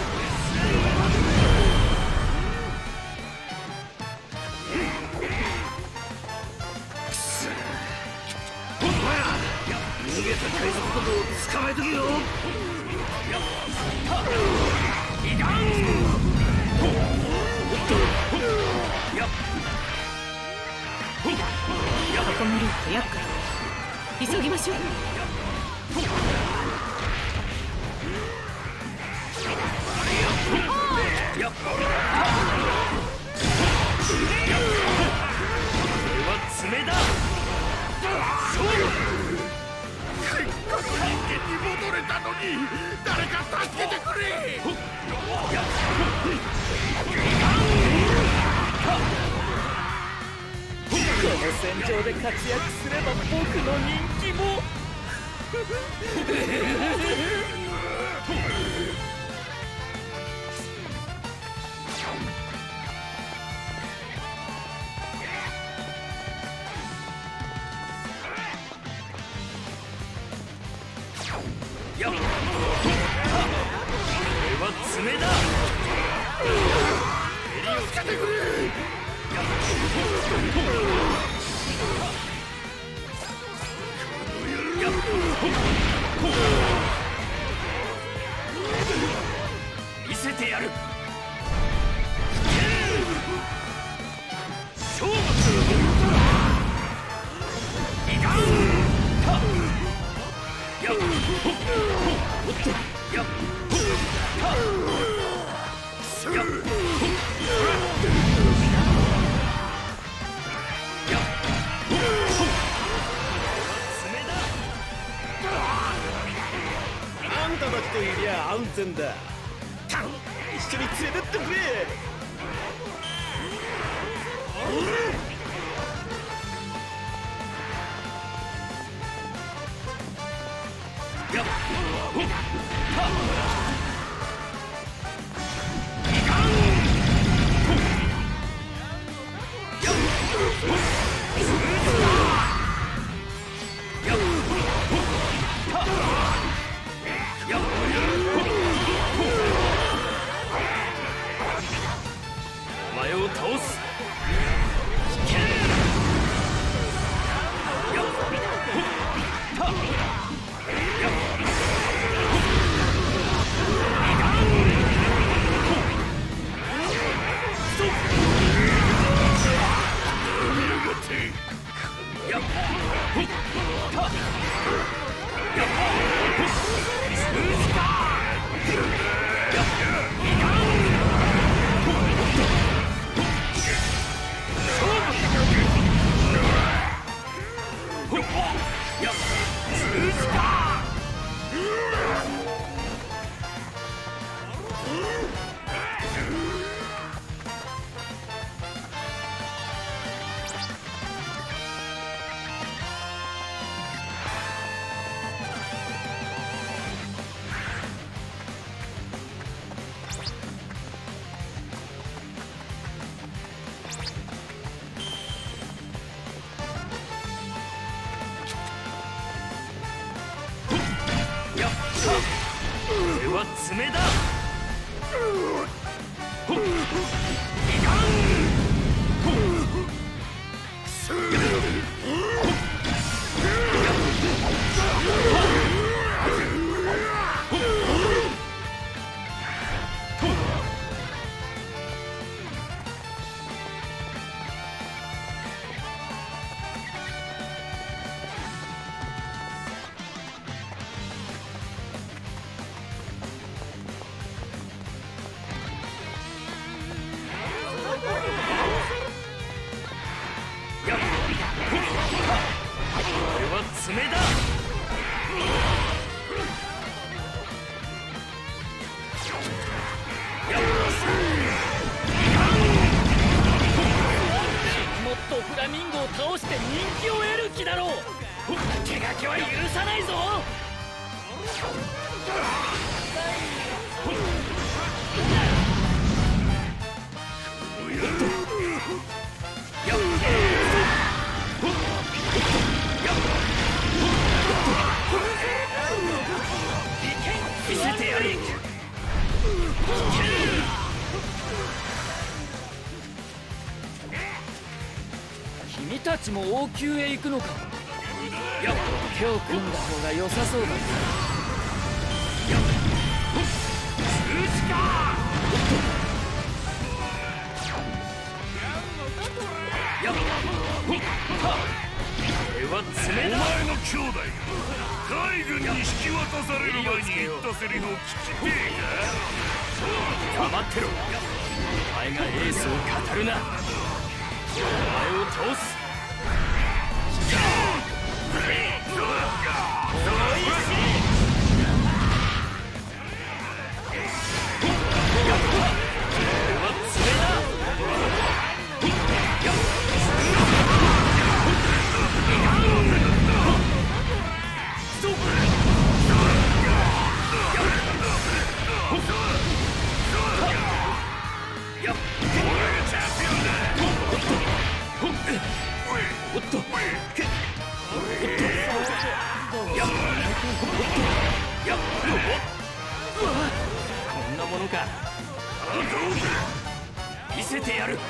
逃げた海賊どもを捕まえとけよ。 いかん。 囲めるって厄介。急ぎましょう。 爪だ。 この人間に戻れたのに誰か助けてくれ。 戦場で活躍すれば僕の人気もやっ、これは爪だ。襟をつけてくれ。見せてやる。勝負。いかん。やっ。おっと。やっ。やっ。 あんたたちといりゃ安全だ。一緒に連れてってくれ。 やっ。お前を倒す。これは爪だ。ほっ、いかん。爪だ。 もっとフラミンゴを倒して人気を得る気だろう。手書きは許さないぞ。見せてやる。君たちも王宮へ行くのか。手を組んだ方が良さそうだ。 お前の兄弟海軍に引き渡される前に言ったセリフを聞きてえか。 黙ってろ。お前がエースを語るな。お前を倒す。 おっとこんなものか。見せてやる。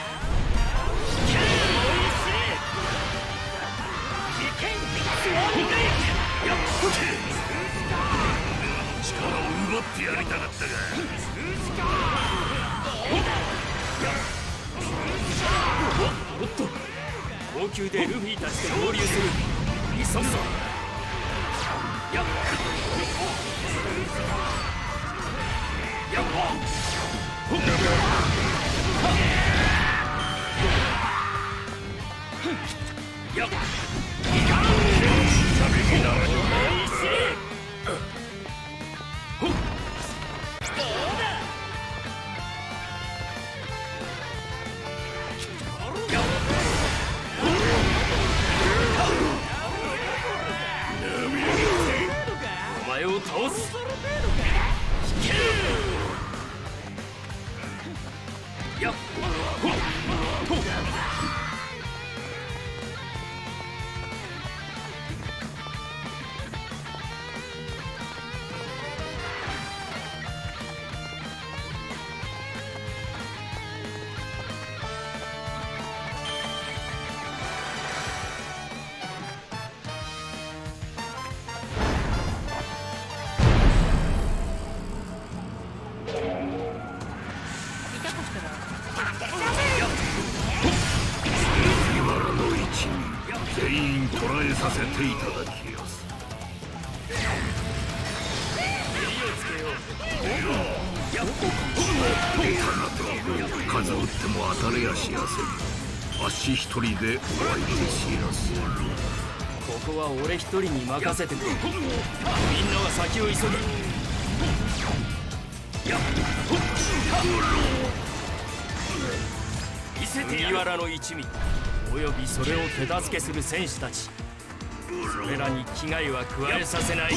力を奪ってやりたかったが。 おっと、王宮でルフィたちと合流する。急ぐぞ。やっお前を倒す。やっ全員捕らえさせていただきます。数打っても当たれやしやせん。足一人でお相手しやす。 ここは俺一人に任せてくれ。みんなは先を急げ。見せて麦わらの一味およびそれを手助けする戦士たち、それらに危害は加えさせない。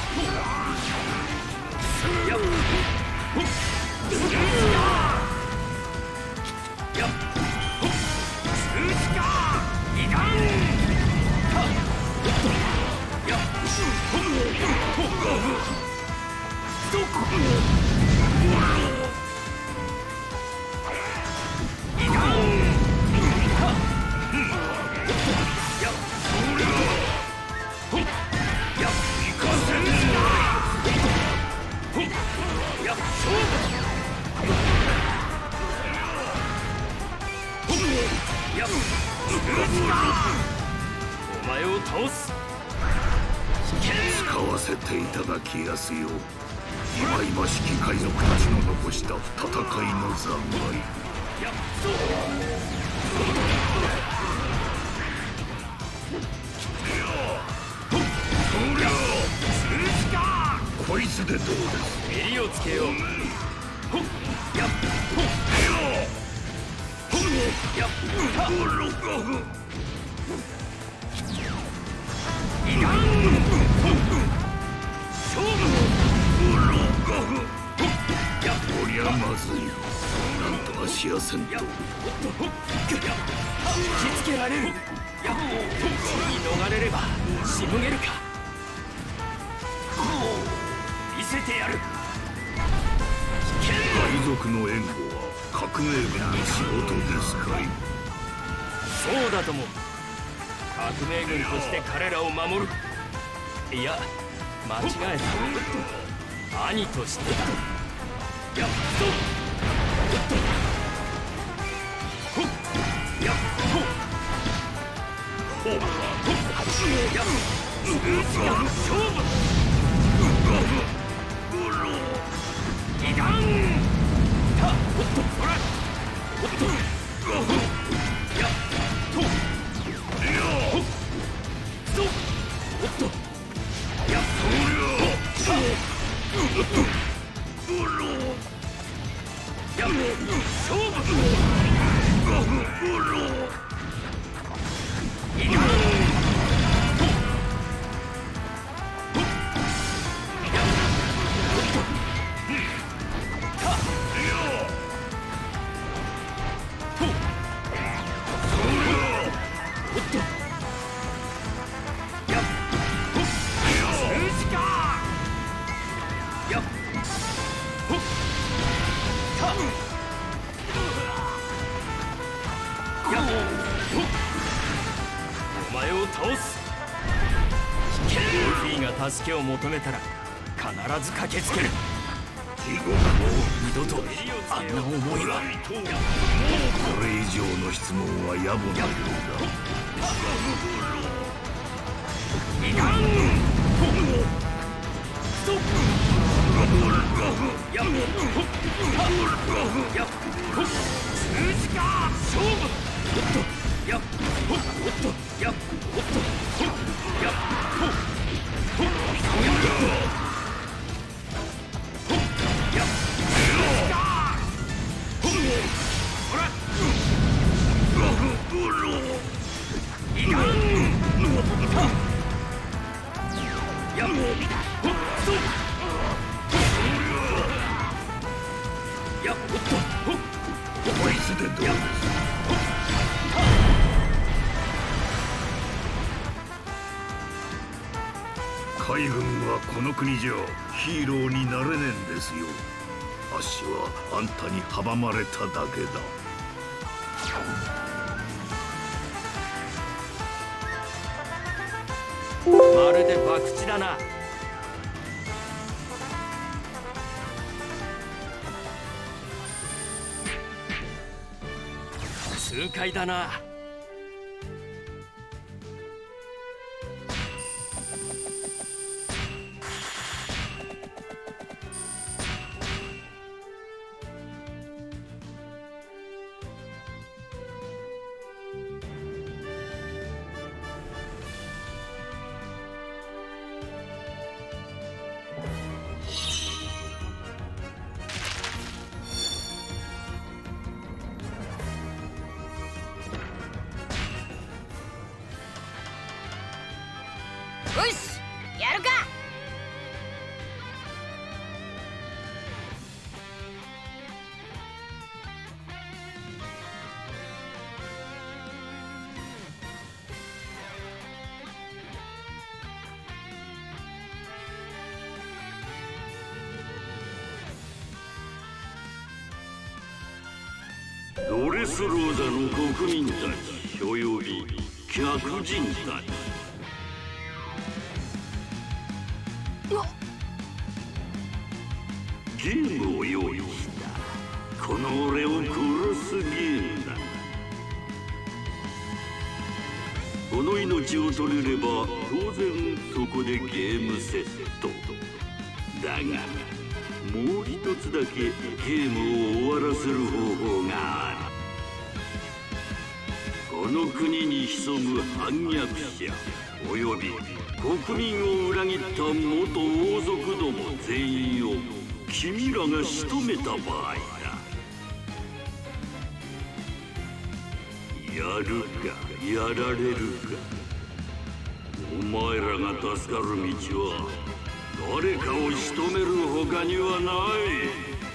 お前を倒す。 使わせていただきやすよ。忌々しき海賊たちの残した戦いの残骸。こいつでどうです。 襟をつけよう。 こりゃまずい。なんとかしやせんと。 引きつけられる。次に逃れればしのげるか。見せてやる。 海賊の援護は革命軍の仕事ですかい。 そうだとも。革命軍として彼らを守る。いや、間違えた。兄としてだ。やっとやっとやっ勝負。いかん。おっとそれ。おっとやっとおっとやっとおっとやっ勝負。いかん。 倒す。ルフィが助けを求めたら必ず駆けつける。もう二度とあんな思いは。 これ以上の質問は野暮なようだ。 いかん。ストップ。やっ数字か勝負。おっとやっおっとやっおっとやっ海軍はこの国じゃヒーローになれねえんですよ。あっしはあんたに阻まれただけだ。 まるで博打だな。痛快だな。 よし、やるか。 ドレスローザの国民たちおよび客人たち、ゲームを用意した。この俺を殺すゲームだ。この命を取れれば当然そこでゲームセットだが、もう一つだけゲームを終わらせる方法がある。この国に潜む反逆者および国民を裏切った元王族ども全員を君らが仕留めた場合だ。やるかやられるか。お前らが助かる道は誰かを仕留める他にはない。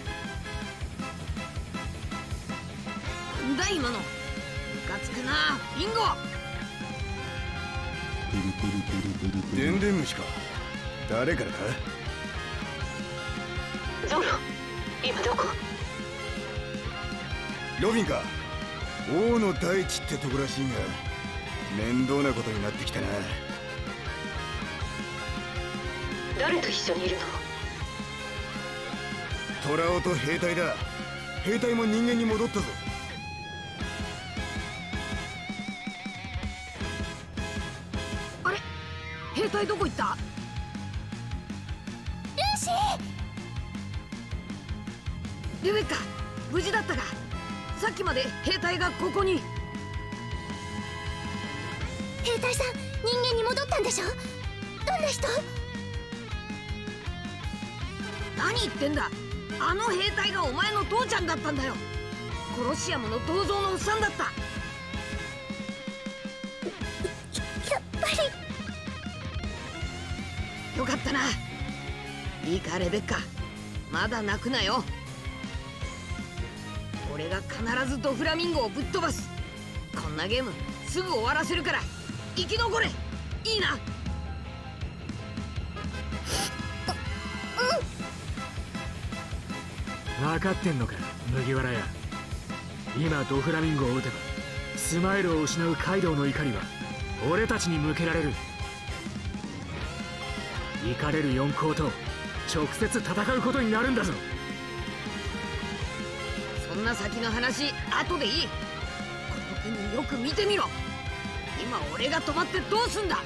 なんだ今の。ムカつくな、ビンゴ。 でんでん虫か。誰からだ。 ゾロ、今どこ？ ロビンか。王の大地ってとこらしいが面倒なことになってきたな。 誰と一緒にいるの？ トラオと兵隊だ。兵隊も人間に戻ったぞ。 あれ、兵隊どこ行った？ ルーシー。 レベッカ、無事だったか。さっきまで兵隊がここに。 兵隊さん、人間に戻ったんでしょ？どんな人？ 何言ってんだ。あの兵隊がお前の父ちゃんだったんだよ。コロシアムの銅像のおっさんだった。 やっぱり。 よかったな。いいかレベッカ、まだ泣くなよ。俺が必ずドフラミンゴをぶっ飛ばす。こんなゲームすぐ終わらせるから生き残れ。いいな。 分かってんのか麦わらや。今ドフラミンゴを撃てばスマイルを失うカイドウの怒りは俺たちに向けられる。イカれる四皇と直接戦うことになるんだぞ。 そんな先の話後でいい。この国よく見てみろ。今俺が止まってどうすんだ。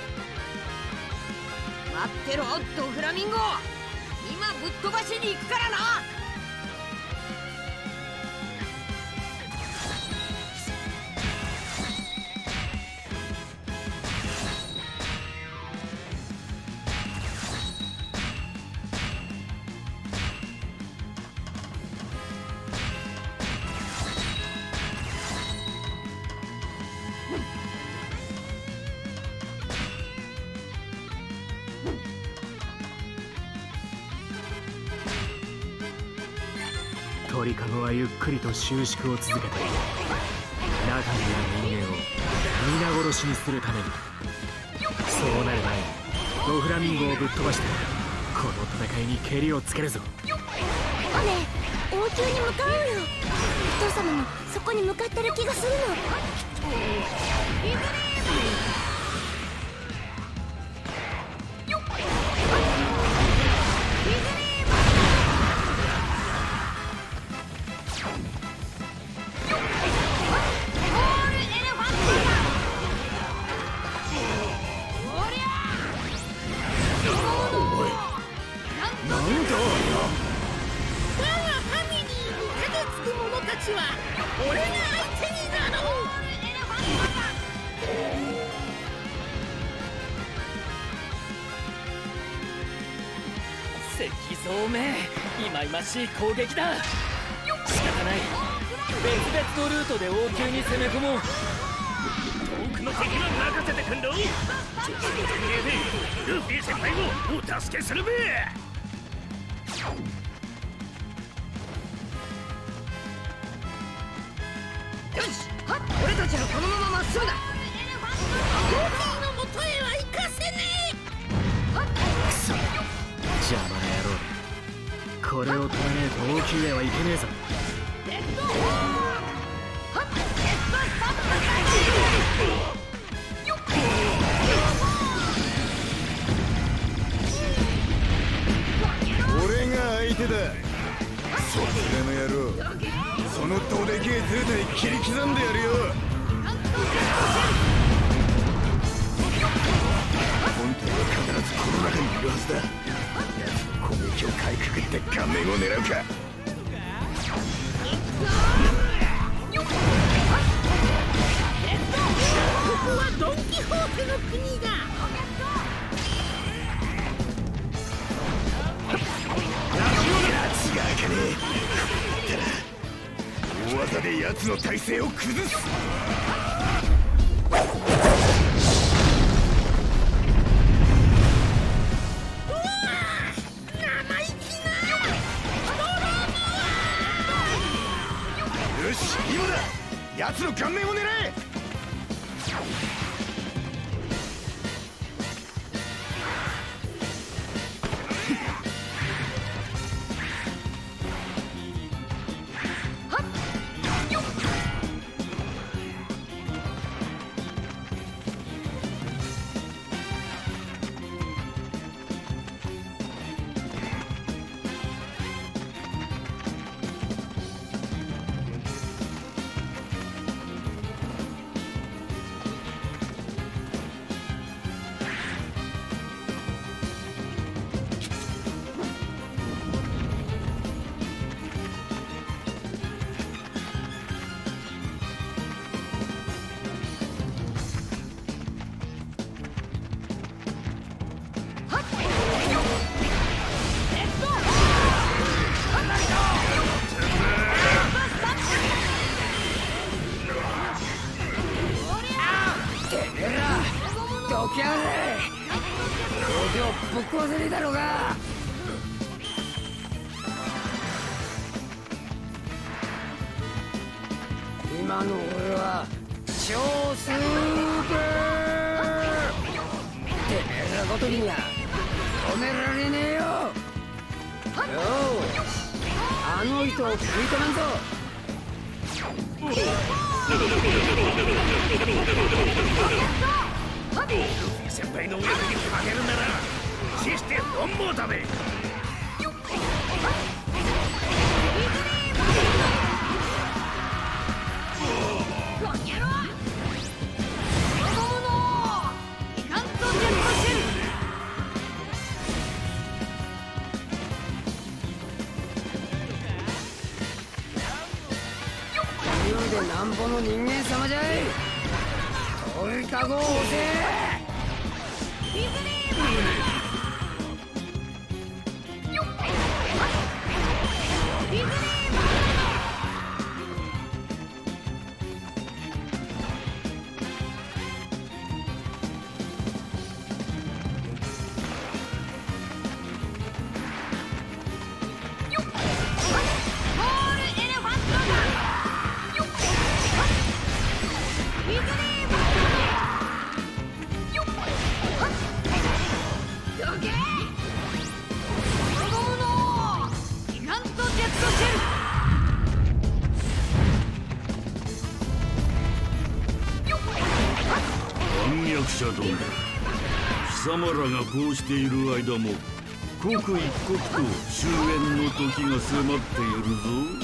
待ってろドフラミンゴ、今ぶっ飛ばしに行くからな。 鳥かごはゆっくりと収縮を続けている。中にいる人間を皆殺しにするために。そうなる前にドフラミンゴをぶっ飛ばしてこの戦いにケリをつけるぞ。 ねえ、王宮に向かおうよ。お父様もそこに向かってる気がするの。 石像め、いまいましい攻撃だ。仕方ない、別々のルートで王宮に攻め込もう。 遠くの敵は任せてくんろ。調子の前衛でルフィ先輩をお助けするべ。 よし、俺たちはこのまままっすぐだ。 ルフィの元へは行かせねえ。 くそ、邪魔な野郎。これを取らねえと王宮へは行けねえぞ。 俺が相手だ。そちらの野郎、そのどでけえ図体切り刻んでやるよ。本体は必ずこの中にいるはずだ。奴の攻撃をかいくぐって顔面を狙うか。 ここはドン・キホーテの国だ。 奴が開かねえ。大技で奴の体勢を崩す。よし、今だ。奴の顔面を狙え。 どきやがれ。工場ぶっ壊せねえだろうが。今の俺は超スーパー。てめえらごときには止められねえよ。よあの人を食い止めんぞ。 先輩のお役にかけるならシステム本望だべ。 なんぼの人間様じゃい。鳥かごを押せ。 貴様らがこうしている間も刻一刻と終焉の時が迫っているぞ。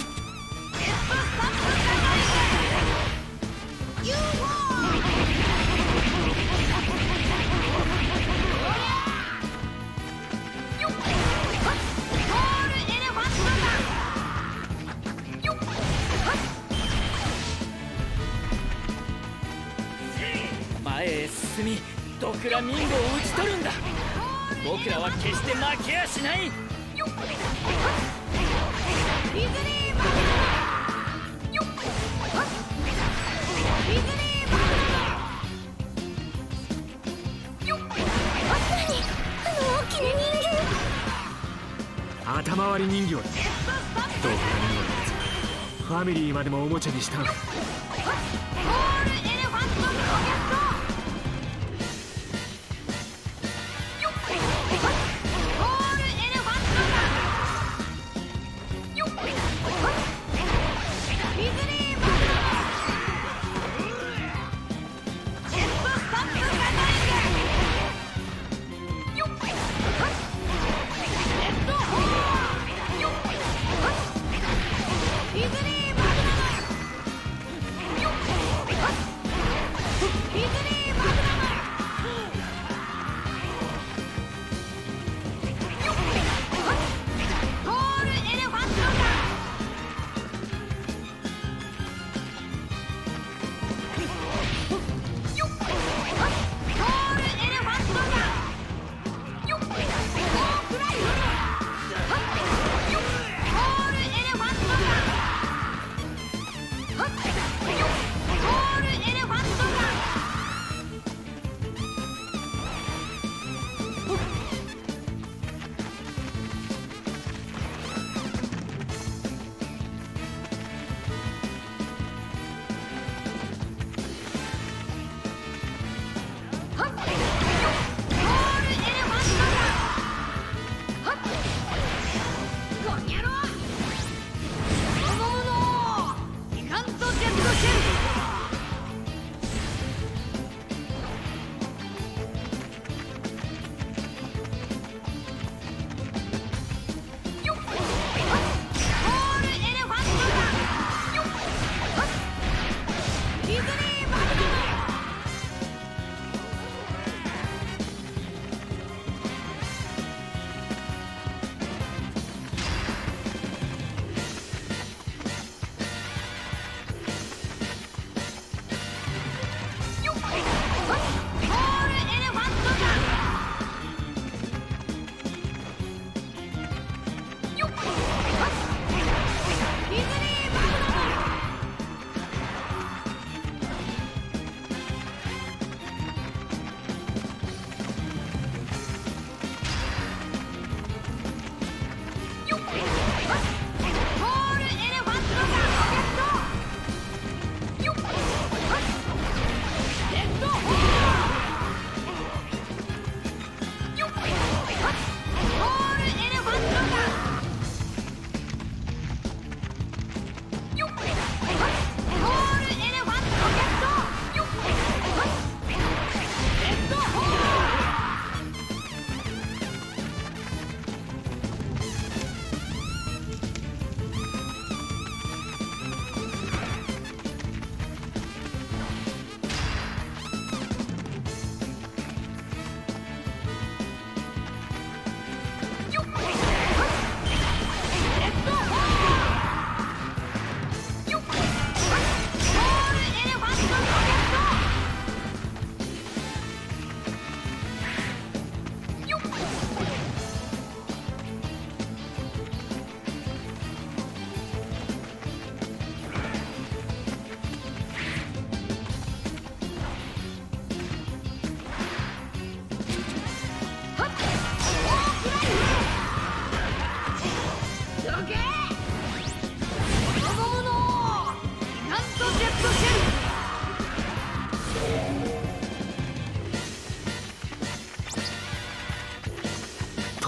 前へ進みドフラミンゴを討ち取るんだ。僕らは決して負けやしない。 頭割り人形だ。ドフラミンゴのやつファミリーまでもおもちゃにしたのか。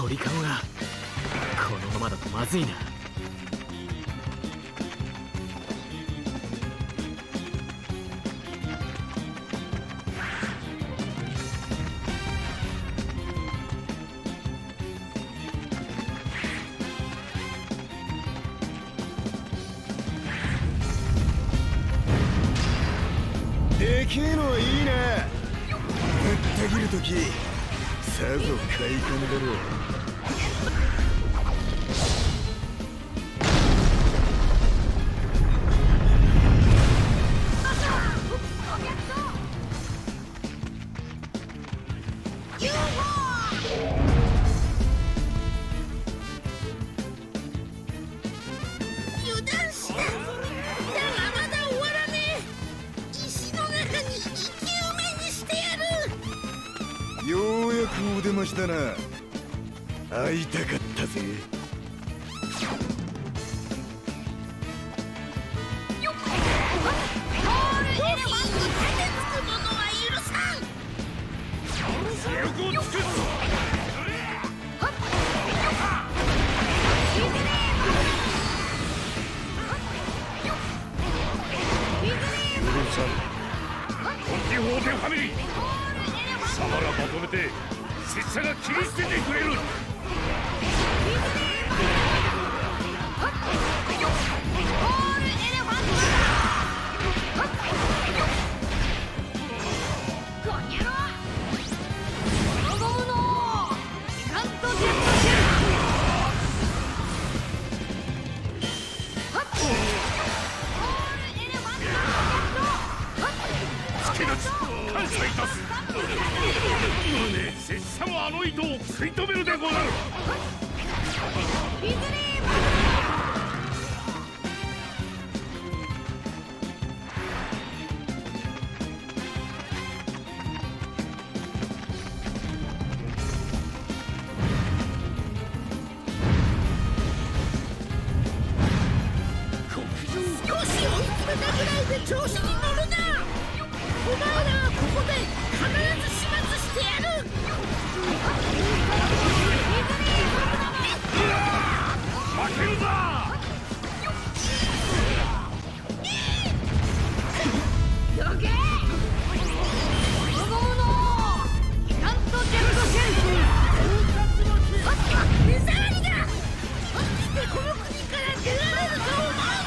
鳥かごがこのままだとまずいな。 でけえのはいいな。ぶった切るときさぞ快感だろう。 油断した。だがまだ終わらねえ。石の中に生き埋めにしてやる。 ようやくお出ましだな。会いたかったぜ。 コンティホーテンファミリー、貴様らまとめて拙者が切り捨ててくれる。感謝いたす。拙者もあの糸を食い止めるでござる。 少し追い詰めたぐらいで調子に乗るな。お前らはここで必ず始末してやる。 負けるぞ。 どけ。この者ギガントジェットシェル。 目障りだ。来てこの国から出られると思うな。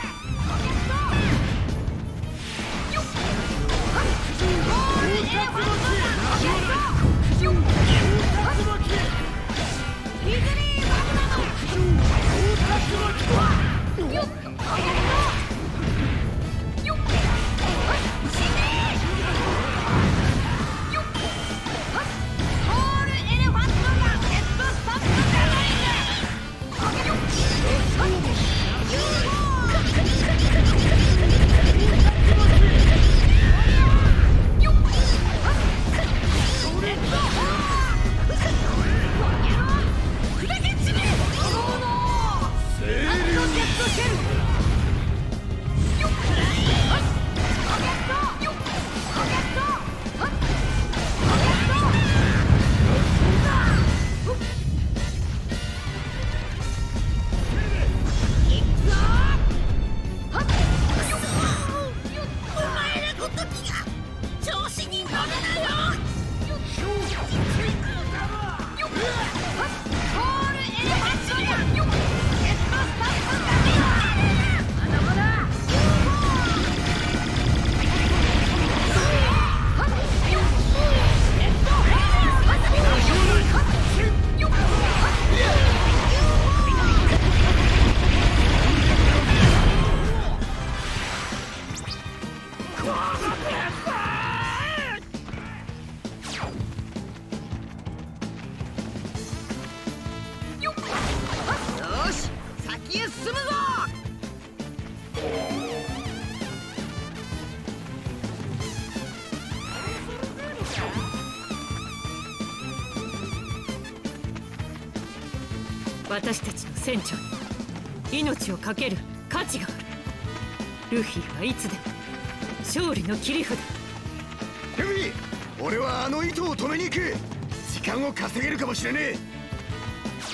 私たちの船長に命を懸ける価値がある。ルフィはいつでも勝利の切り札。 ルフィ、俺はあの糸を止めに行く。時間を稼げるかもしれねえ。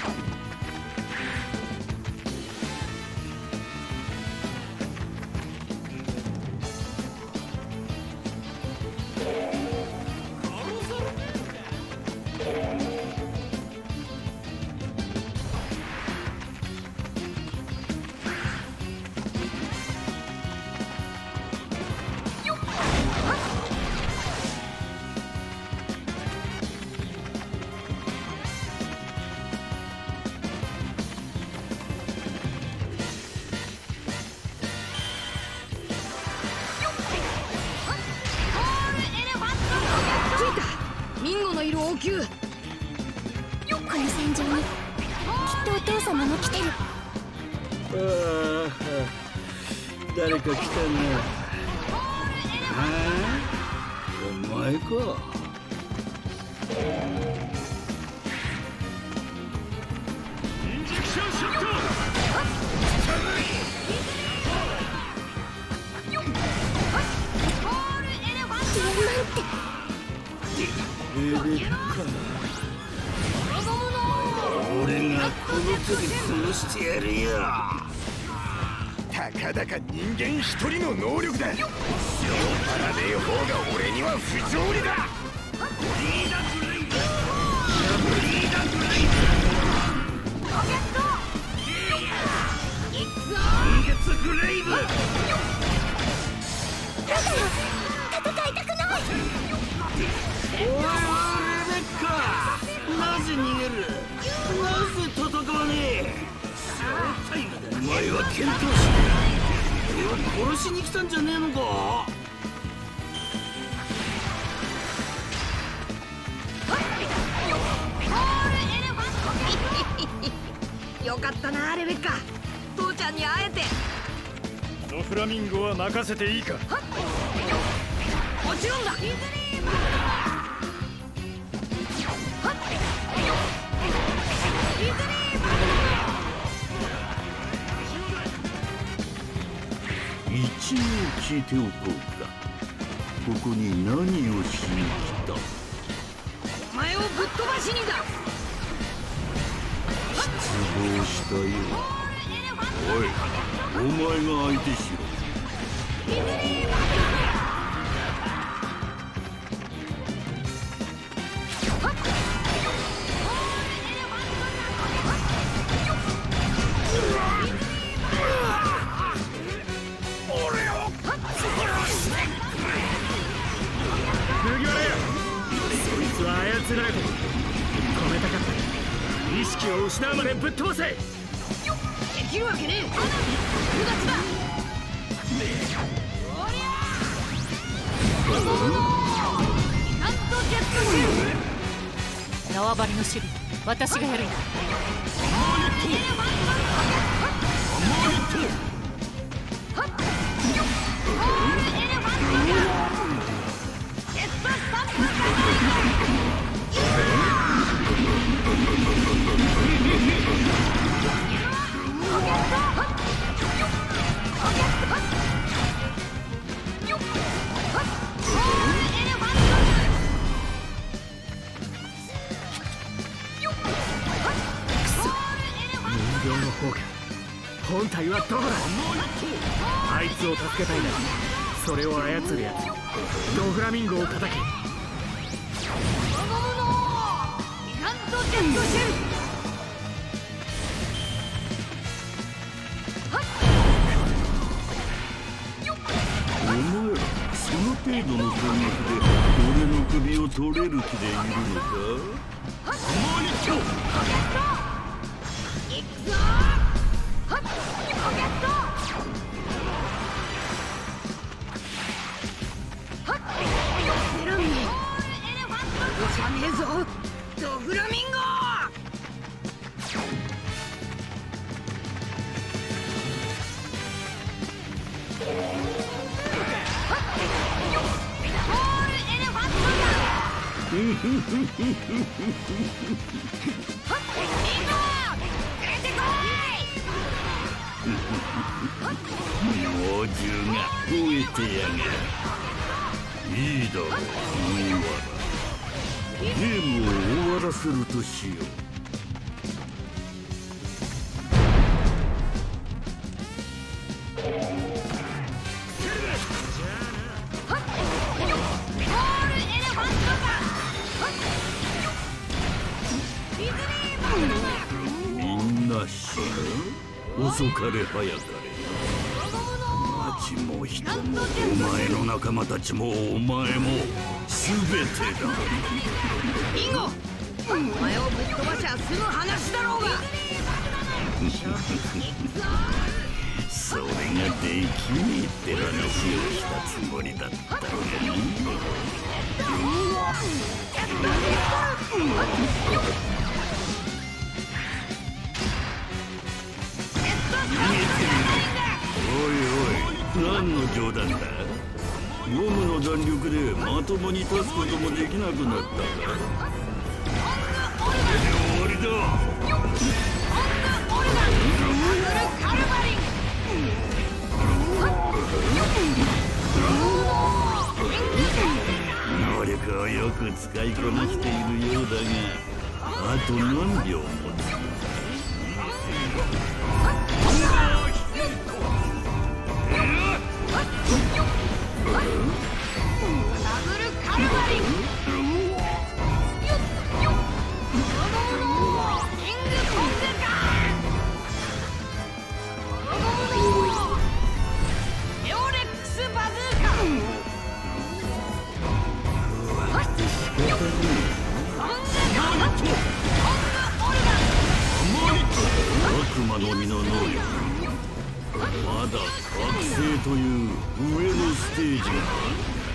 ミンゴのいる王宮。 この戦場にきっとお父様も来てる。 ああ、誰か来たな。お前か。 インジェクションショット。 レベッカ、俺がこの手で殺してやるよ。 たかだか人間一人の能力だ。しょうがねえ方が俺には不条理だ。 リーダーグレイブ、リーダーグレイブ、 ロケットいくぞ。 今月グレイブ。 だから戦いたくない。 おいおいレベッカ、なぜ逃げる。なぜ戦わねえ。お前は剣闘士。俺を殺しに来たんじゃねえのか。 よかったなレベッカ、父ちゃんに会えて。 ドフラミンゴは任せていいか。 もちろんだ。 一応聞いておこうか。ここに何をしに来た。 お前をぶっ飛ばしにだ。 失望したよ。おい、お前が相手しろ。 そいつは操られてる。止めたかった。意識を失うまでぶっ飛ばせ。 できるわけねえ。複雑だ。なんとジェットシュー。 縄張りの守備、私がやる。 本体はどこだ。あいつを助けたいならそれを操るやつ、ドフラミンゴを叩け。 ギガントジェットシュー。 お前らその程度の攻撃で俺の首を取れる気でいるのか。 いくぞ。ねえぞドフラミンゴ。 猛獣が増えてやがる。いいだろう麦わら。ゲームを終わらせるとしよう。 し遅かれ早かれ町も人もお前の仲間たちもお前も全てだ。 ビンゴ、お前をぶっ飛ばしゃすぐ話だろうが。 それができねえって話をしたつもりだったのに。おいおい、何の冗談だ。ゴムの弾力でまともに立つこともできなくなったか。これで終わりだ。能力をよく使いこなしているようだが、あと何秒もつ。悪魔の実の能力、まだ覚醒という上のステージがある。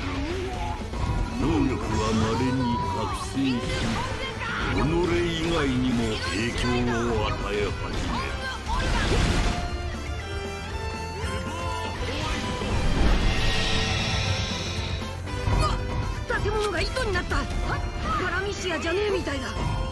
能力は稀に覚醒し、己以外にも影響を与え始める。 建物が糸になった。パラミシアじゃねえみたいだ。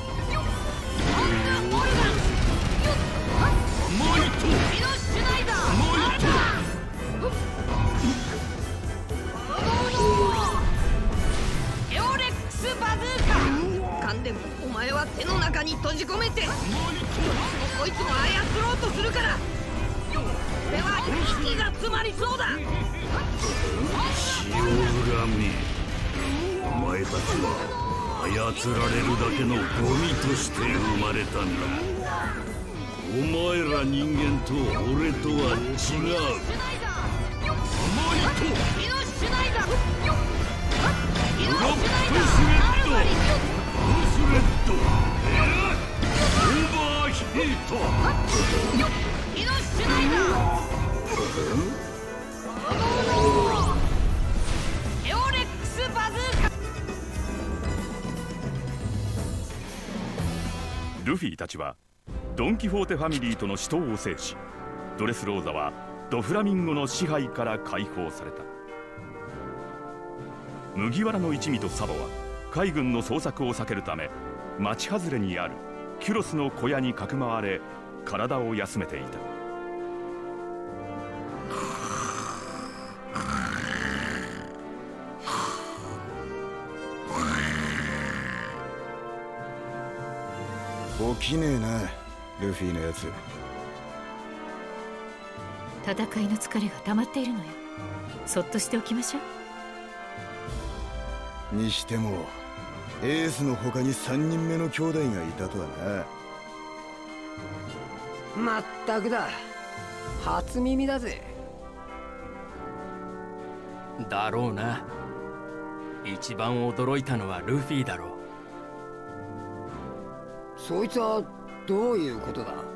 エオレックスバズーカ。ガンデム、お前は手の中に閉じ込めてこいつも操ろうとするから、これは息が詰まりそうだ。 血を恨み、お前たちは操られるだけのゴミとして生まれたんだ。お前ら人間と俺とは違う。 イノシュナイダー、イノシュナイダー、 ブロックスレッド、スレッド、オーバーヒート、 イノシュナイダー、エオレックスバズーカ。 ルフィたちはドン・キホーテファミリーとの死闘を制し、ドレスローザはドフラミンゴの支配から解放された。麦わらの一味とサボは海軍の捜索を避けるため、町外れにあるキュロスの小屋にかくまわれ、体を休めていた。 起きねえな、ルフィのやつ。 戦いの疲れが溜まっているのよ。そっとしておきましょう。にしてもエースの他に3人目の兄弟がいたとはな。 まったくだ、初耳だぜ。 だろうな。一番驚いたのはルフィだろう。 そいつはどういうことだ。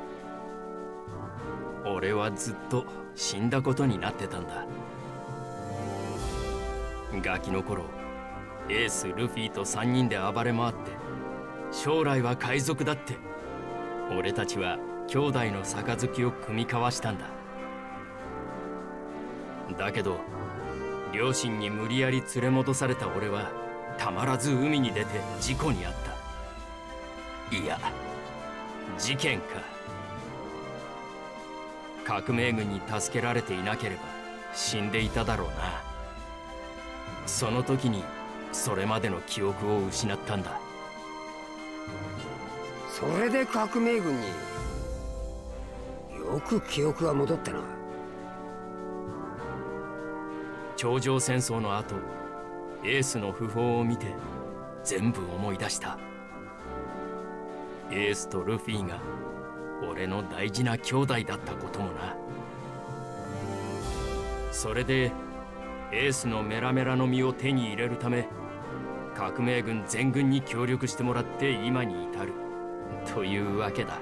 俺はずっと死んだことになってたんだ。ガキの頃、エースルフィと3人で暴れ回って、将来は海賊だって、俺たちは兄弟の杯を酌み交わしたんだ。だけど両親に無理やり連れ戻された俺はたまらず海に出て事故に遭った。いや、事件か。革命軍に助けられていなければ死んでいただろうな。その時にそれまでの記憶を失ったんだ。 それで革命軍に。よく記憶が戻ったな。 頂上戦争の後、エースの訃報を見て全部思い出した。エースとルフィが俺の大事な兄弟だったこともな。それでエースのメラメラの実を手に入れるため革命軍全軍に協力してもらって今に至るというわけだ。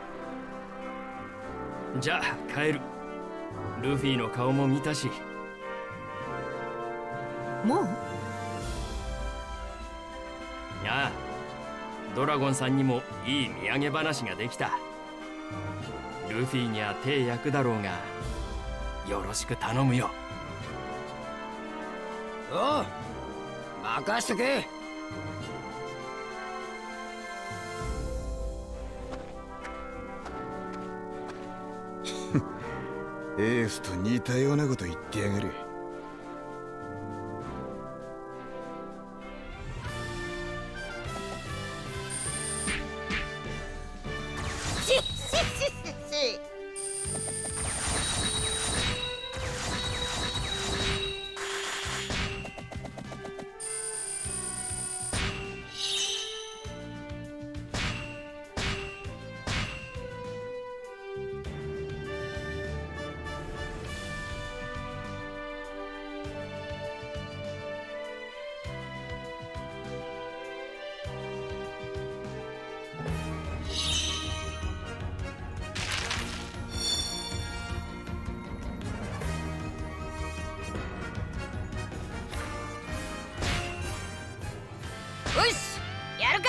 じゃあ帰る。ルフィの顔も見たし。 もう？ ああ、ドラゴンさんにもいい土産話ができた。ルフィには手焼くだろうがよろしく頼むよ。 おう、任しとけ。 エースと似たようなこと言ってやがる。 よし、やるか。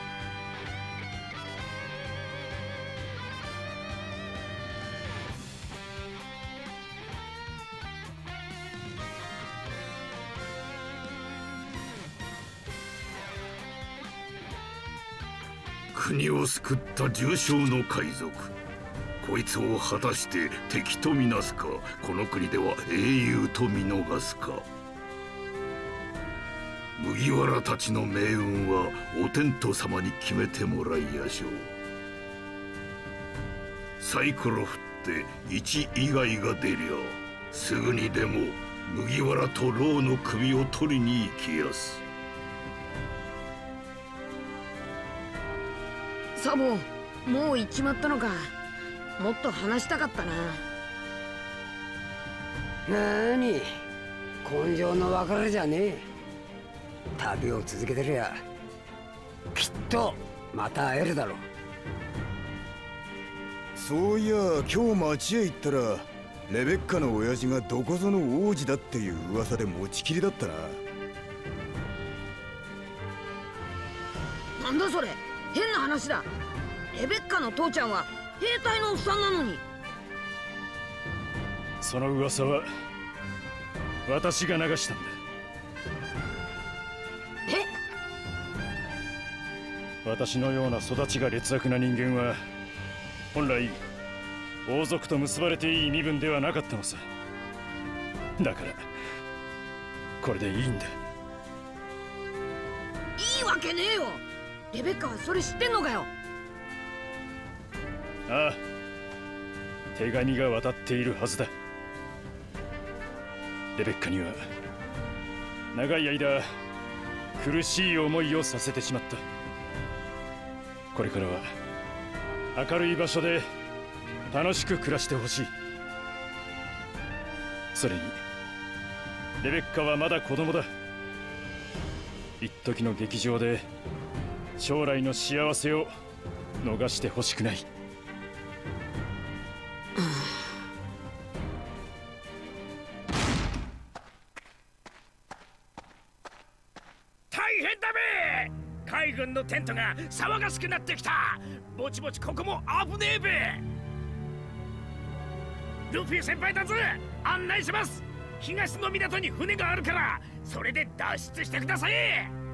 国を救った重傷の海賊、こいつを果たして敵とみなすか、この国では英雄と見逃すか。麦わらたちの命運はお天道様に決めてもらいやしょう。サイコロ振って1以外が出りゃすぐにでも麦わらとローの首を取りに行きやす。 サボ、もう行っちまったのか。もっと話したかったな。 なーに、根性の別れじゃねえ。旅を続けてりゃきっとまた会えるだろう。 そういや今日町へ行ったらレベッカの親父がどこぞの王子だっていう噂で持ちきりだったな。 なんだそれ、変な話だ。レベッカの父ちゃんは兵隊のおっさんなのに。 その噂は私が流したんだ。私のような育ちが劣悪な人間は本来王族と結ばれていい身分ではなかったのさ。だからこれでいいんだ。 いいわけねえよ。レベッカはそれ知ってんのかよ。 ああ、手紙が渡っているはずだ。レベッカには長い間苦しい思いをさせてしまった。これからは明るい場所で楽しく暮らしてほしい。それにレベッカはまだ子供だ。一時の劇場で将来の幸せを逃してほしくない。 大変だべ。海軍のテントが騒がしくなってきた。ぼちぼちここも危ねえべ。ルフィ先輩だぜ、案内します。東の港に船があるからそれで脱出してください。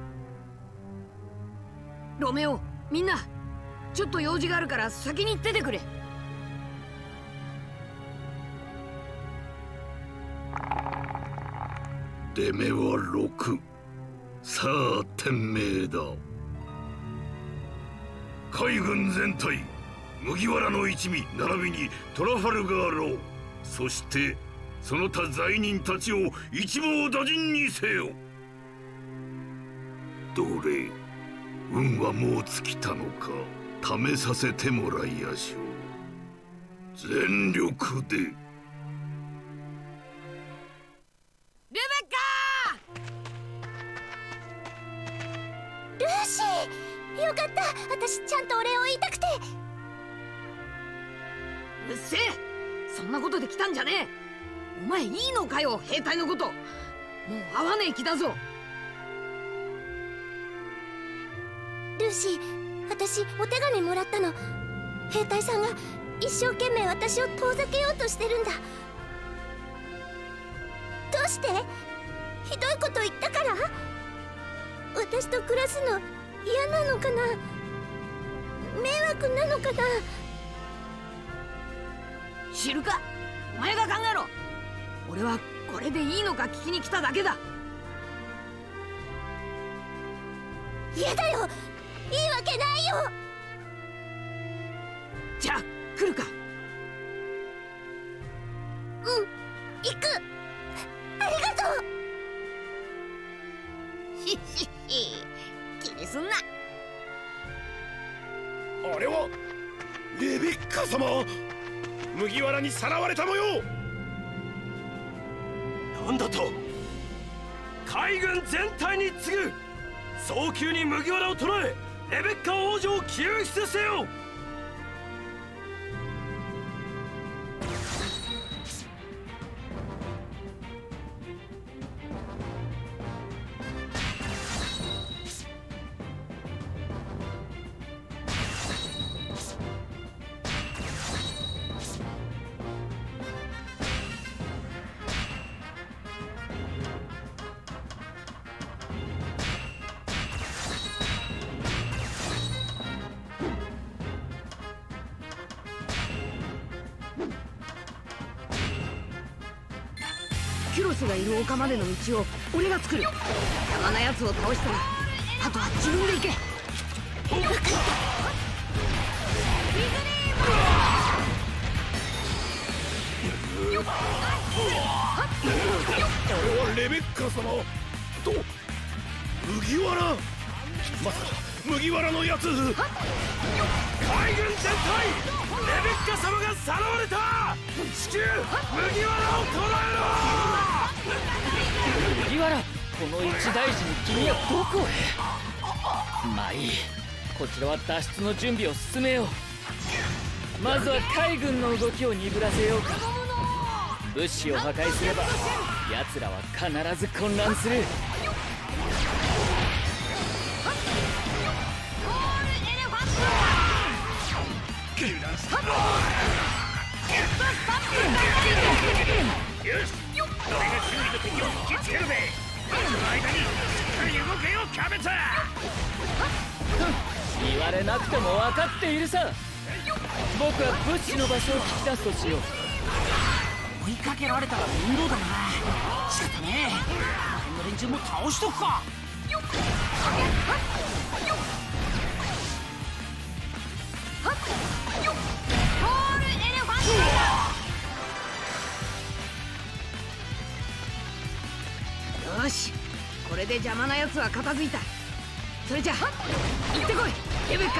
ロメオ、みんなちょっと用事があるから先に出てくれ。 出目は6。さあ天命だ。海軍全体、麦わらの一味並びにトラファルガーロー、そしてその他罪人たちを一網打尽にせよ。どれ、運はもう尽きたのか。試させてもらいやしょう。 全力で。 レベッルーシー、よかった。私ちゃんとお礼を言いたくて。 うっせえ、そんなことで来たんじゃねえ。お前いいのかよ、兵隊のこと。もう会わねえ気だぞ。 ルーシー、私お手紙もらったの。兵隊さんが一生懸命私を遠ざけようとしてるんだ。どうして？ひどいこと言ったから？私と暮らすの嫌なのかな？迷惑なのかな？ 知るか、お前が考えろ。俺はこれでいいのか聞きに来ただけだ。 嫌だよ、いいわけないよ。 じゃあ来るか。 うん、行く。ありがとう。 ひっひっひ、気にすんな。 あれはレベッカ様。麦わらにさらわれた模様。 なんだと。海軍全体に告ぐ。早急に麦わらを捕らえ、レベッカ王女を救出せよ。 キュロスがいる丘までの道を俺が作る。邪魔なやつを倒したらあとは自分で行け。分かった。 あれはレベッカ様と麦わら。まさか麦わらのやつ。 海軍全体、レベッカ様がさらわれた。至急麦わらを捕らえろ。 麦わら、この一大事に君はどこへ。まあいい、こちらは脱出の準備を進めよう。まずは海軍の動きを鈍らせようか。物資を破壊すれば奴らは必ず混乱する。 よし、俺が周囲の敵を引きつけるぜ。その間にしっかり動けよ、キャベツ。 言われなくても分かっているさ。僕は物資の場所を聞き出すとしよう。 追いかけられたら面倒だな。仕方ねえ、この連中も倒しとくか。 よし、これで邪魔なやつは片付いた。それじゃあ行ってこい、レベッカ。 あ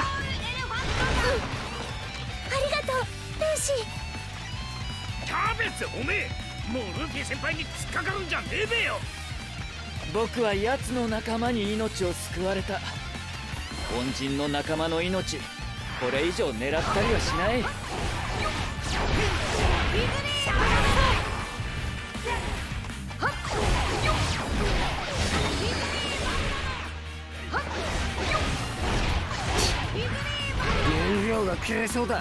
りがとう、ルーシー。 キャベツ、おめえもうルフィ先輩に突っかかるんじゃねえべよ。 僕は奴の仲間に命を救われた。恩人の仲間の命、これ以上狙ったりはしない。 燃料が切れそうだ。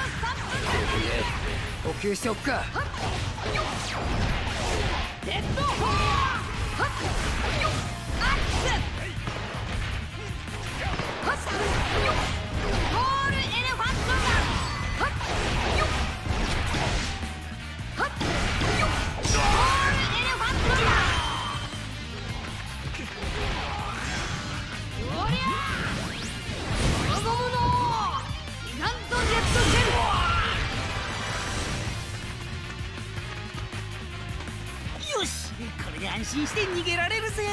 補給しておくか。 レッドホーアックスホールエレファントガン。ホールエレファントガン。おりゃー、子供のギガントジェットシェル。 よし、これで安心して逃げられるぜ。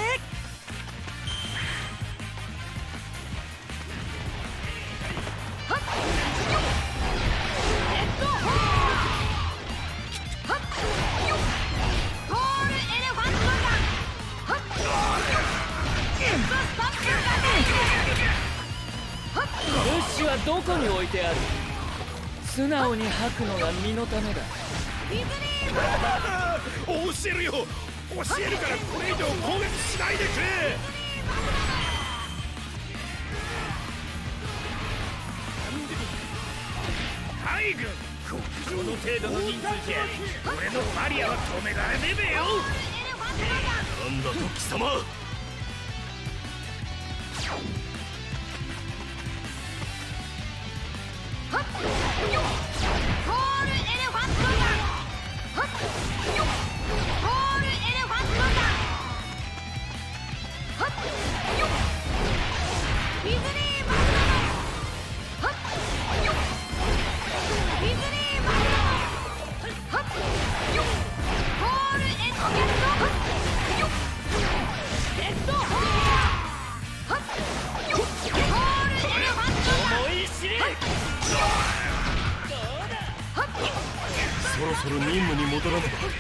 レッドホー物資はどこに置いてある？素直に吐くのが身のためだ。 教えるよ、教えるからこれ以上攻撃しないでくれ。海軍、この程度の人数じゃ俺のバリアは止められねえべよ。 なんだと貴様。 そろそろ任務に戻らねば。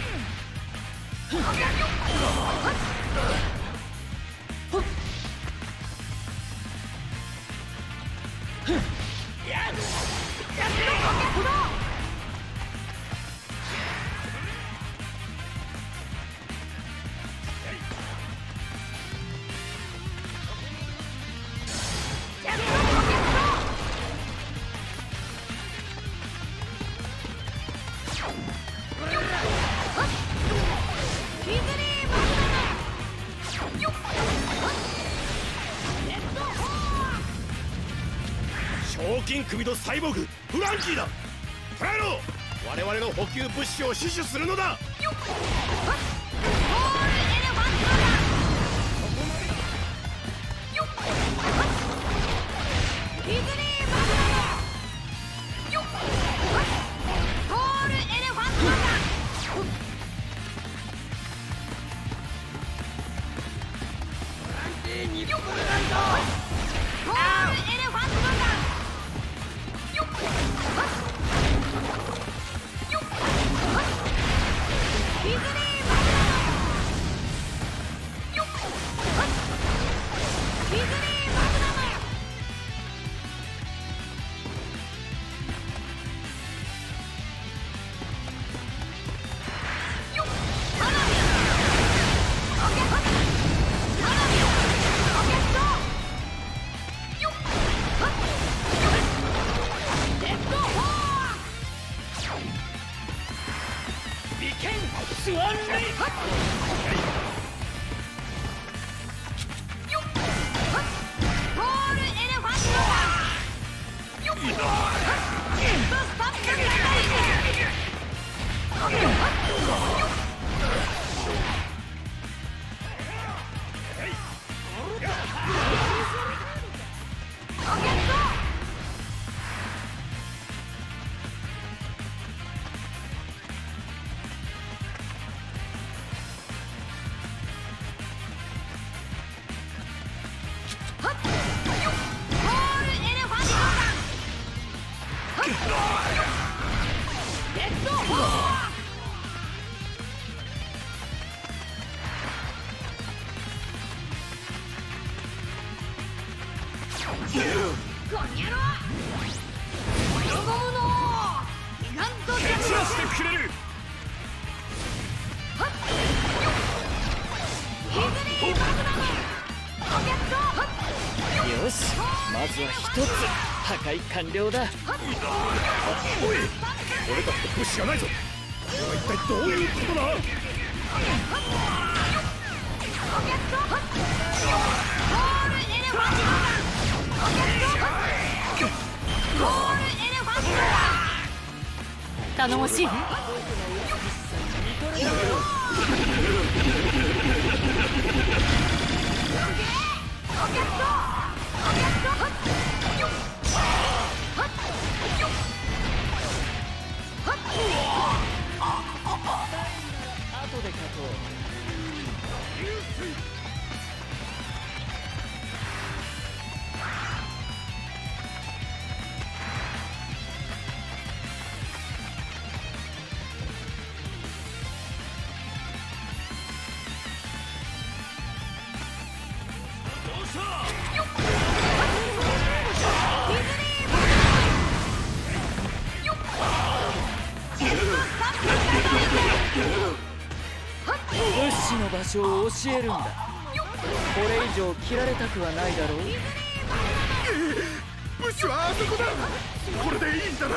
賞金首とサイボーグフランキーだ。捕らえろ。我々の補給物資を死守するのだ。 よし、まずは一つ破壊完了だ。 おい、俺たちと物資がないぞ。これは一体どういうことだ。 頼もしいね。 後で勝とう。 物資の場所を教えるんだ。これ以上切られたくはないだろう。 物資はあそこだ。これでいいんだな。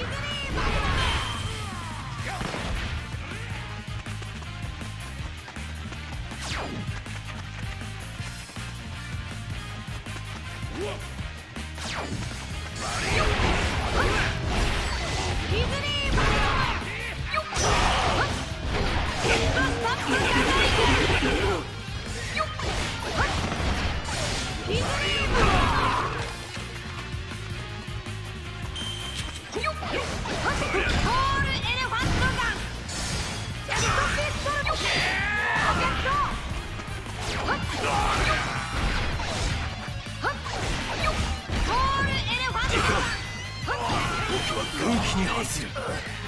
軍機に反する。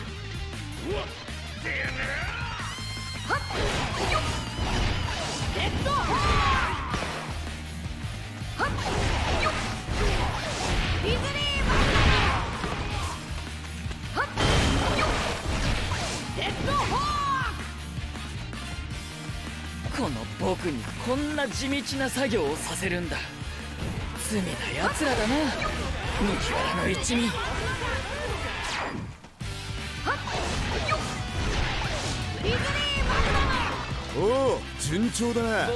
この僕にこんな地道な作業をさせるんだ。罪な奴らだな、麦わらの一味。 おお、順調だな。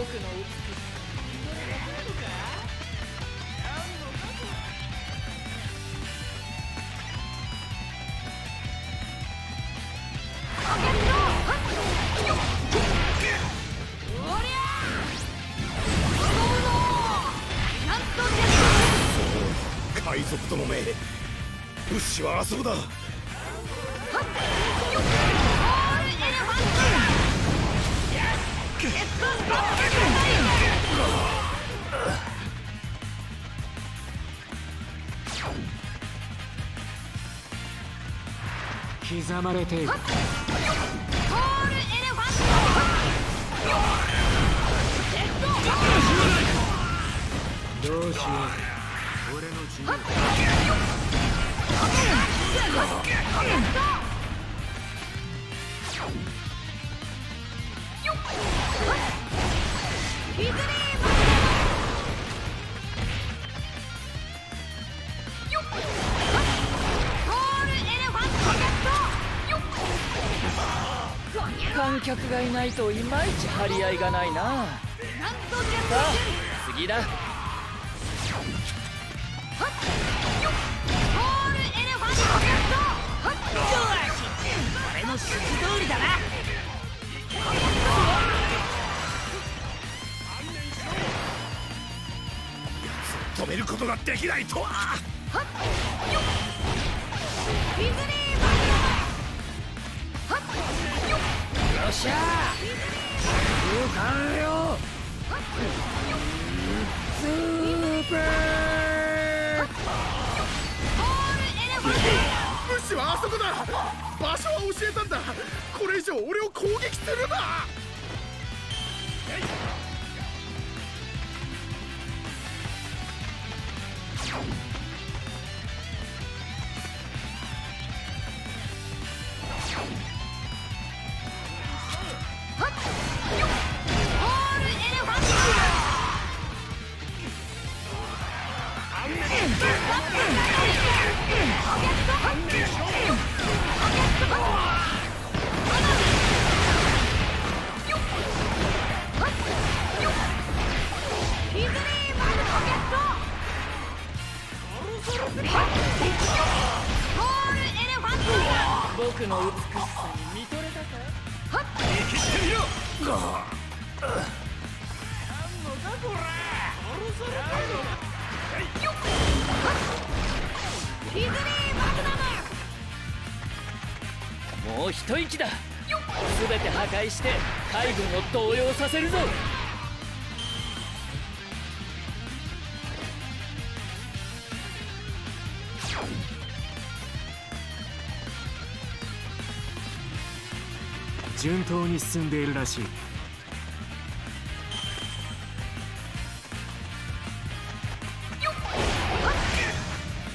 海賊との目、物資はあそこだ。 刻まれている。どうしよう、俺の自由。 観客がいないといまいち張り合いがないな。さあ次だ。 俺の指示通りだな。 止めることができないとは。 よっしゃー、完了。スーパー物資はあそこだ。場所は教えたんだ。これ以上俺を攻撃するな。 僕の美しさに見とれたか。 生きてみろ。 もう一息だ。全て破壊して海軍を動揺させるぞ。 順当に進んでいるらしい。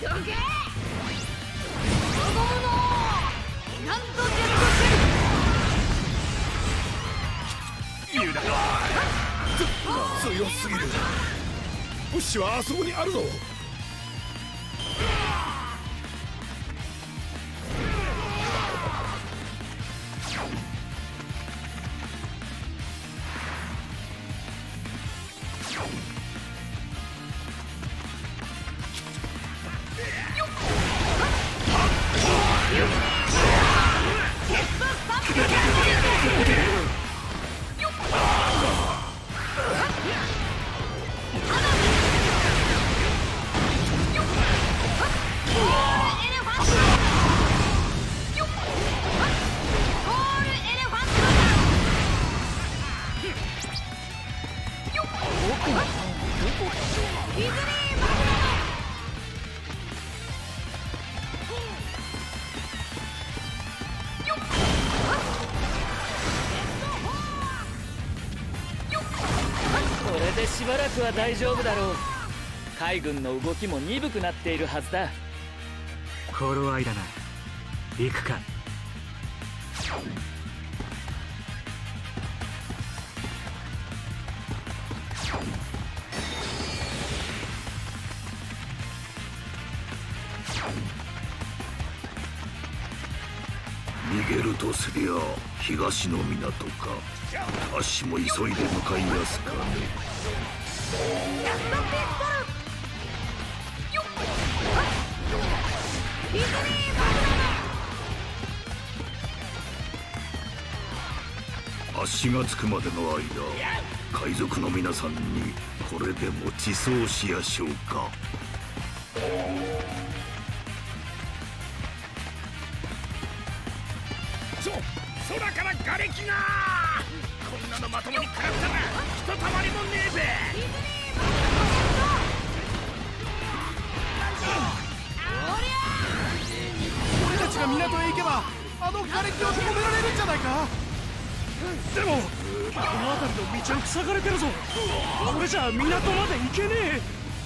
どけ子供のなんとジェットユダ強すぎる。物資はあそこにあるぞ。 これでしばらくは大丈夫だろう。海軍の動きも鈍くなっているはずだ。 頃合いだな。行くか。 逃げるとすりゃ東の港か。あっしも急いで向かいますかね。足がつくまでの間、海賊の皆さんにこれでも自走しやしょうか。 空から瓦礫がこんなのまともに食らったらひとたまりもねえべ。 俺たちが港へ行けばあの瓦礫を止められるんじゃないか。でもこの辺りの道は塞がれてるぞ。これじゃ港まで行けねえ。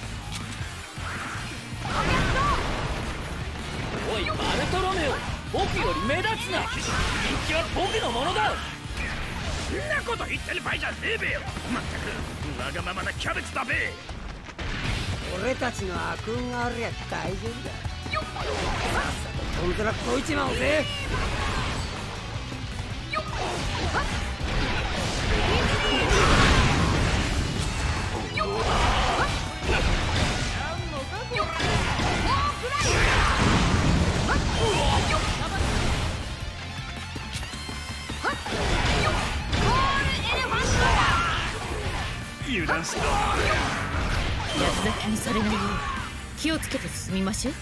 おいバルトロメオ、僕より目立つな。人気は僕のものだ。 そんなこと言ってる場合じゃねえべよ。まったくわがままなキャベツだべ。 俺たちの悪運がありゃ大丈夫だ。さっさとコントラこいちまおうぜ。 油断した。 八つ咲きにされないよう気をつけて進みましょう。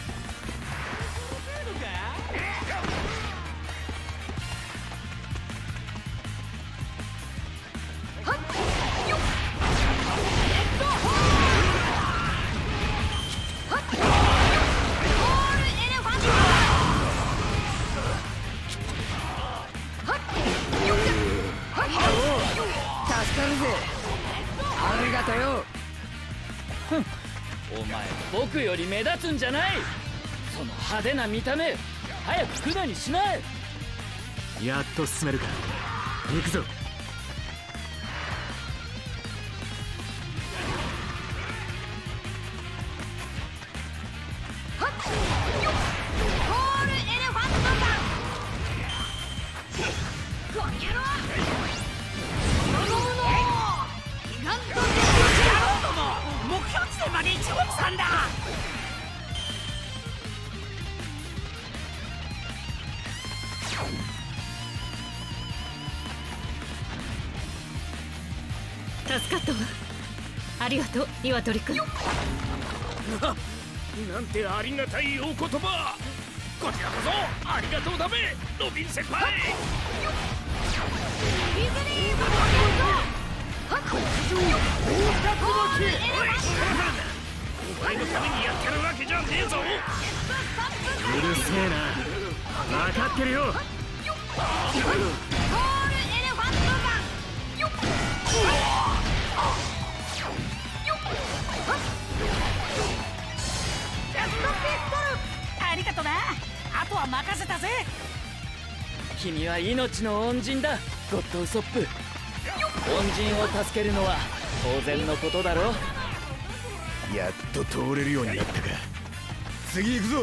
助かるぜ。ありがとよ。 お前僕より目立つんじゃない。その派手な見た目早く船にしまえ。 やっと進めるか。行くぞ。 目標地点まで一目散だ。 助かったわ。ありがとう鶏くん。 なんてありがたいお言葉。こちらこそありがとうだべロビン先輩。お前のためにやってるわけじゃねえぞ。 うるせえな。分かってるよ。 とな。あとは任せたぜ。君は命の恩人だ、ゴッドウソップ。恩人を助けるのは当然のことだろ。 やっと通れるようになったか。次行くぞ。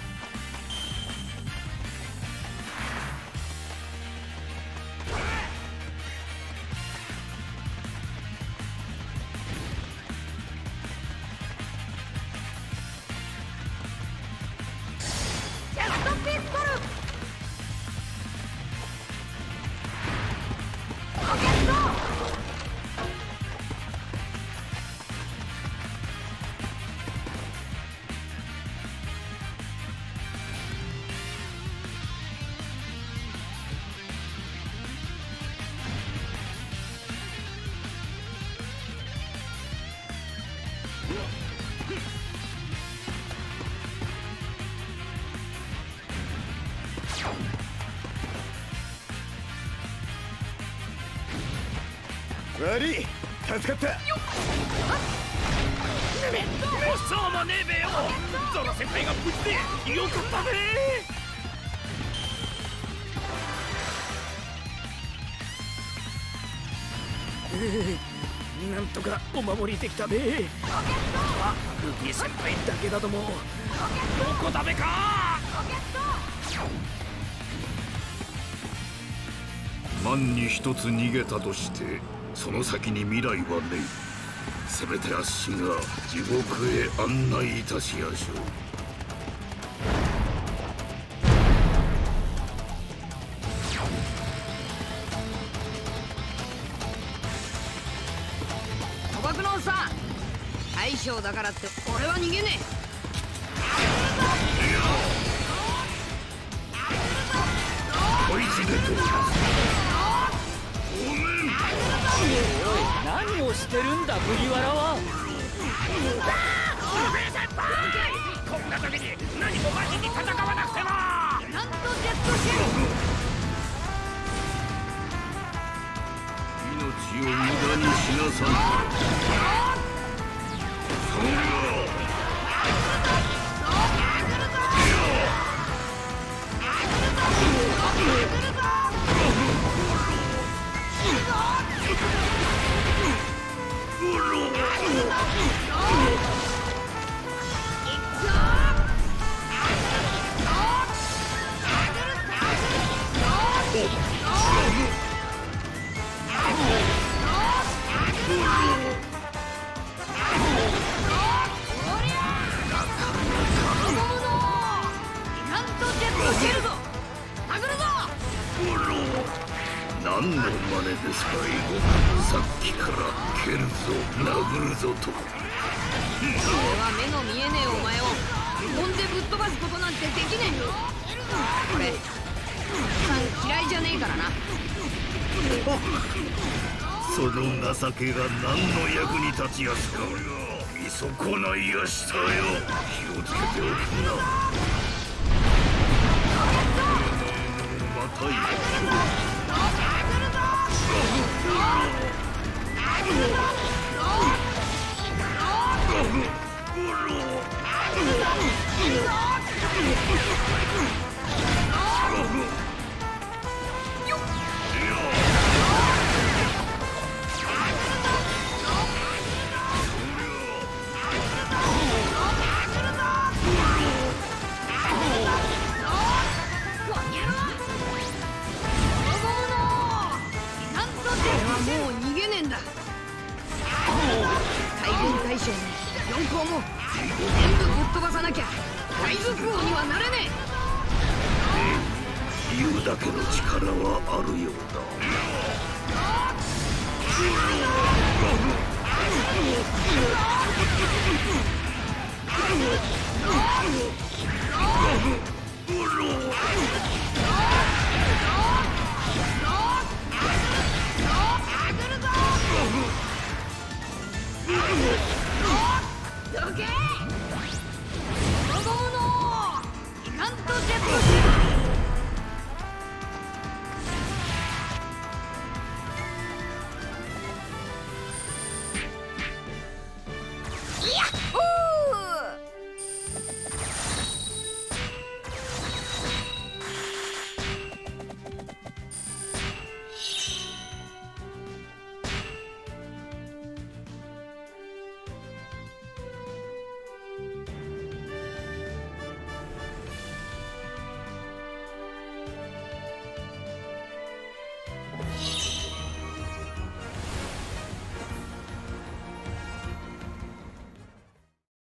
悪い、助かった。 そうもねえべよ。ゾロ先輩が無事でよかったね。なんとかお守りできたべ。あ、ルフィ先輩だけだとも。どこダメか。 万に一つ逃げたとしてその先に未来はねえ。せめてあっしが地獄へ案内いたしやしょう。 賭博のおっさん、大将だからって俺は逃げねこいつでとおい、何をしてるんだ麦わらは。 こんな時に何もマジに戦わなくても。 なんとジェットシェル。 命を無駄にしなさい。そりゃ何の真似ですかい。さっきから蹴るぞ殴るぞと。 俺は目の見えねえお前を飛んでぶっ飛ばすことなんてできねえ。俺さん嫌いじゃねえからな。 その情けが何の役に立ちやすか。見損ないやしたよ。気をつけておくんな。またいもう逃げねえんだ。海軍大将も四皇も全部ぶっ飛ばさなきゃ海賊王にはなれねえ。言うだけの力はあるようだ。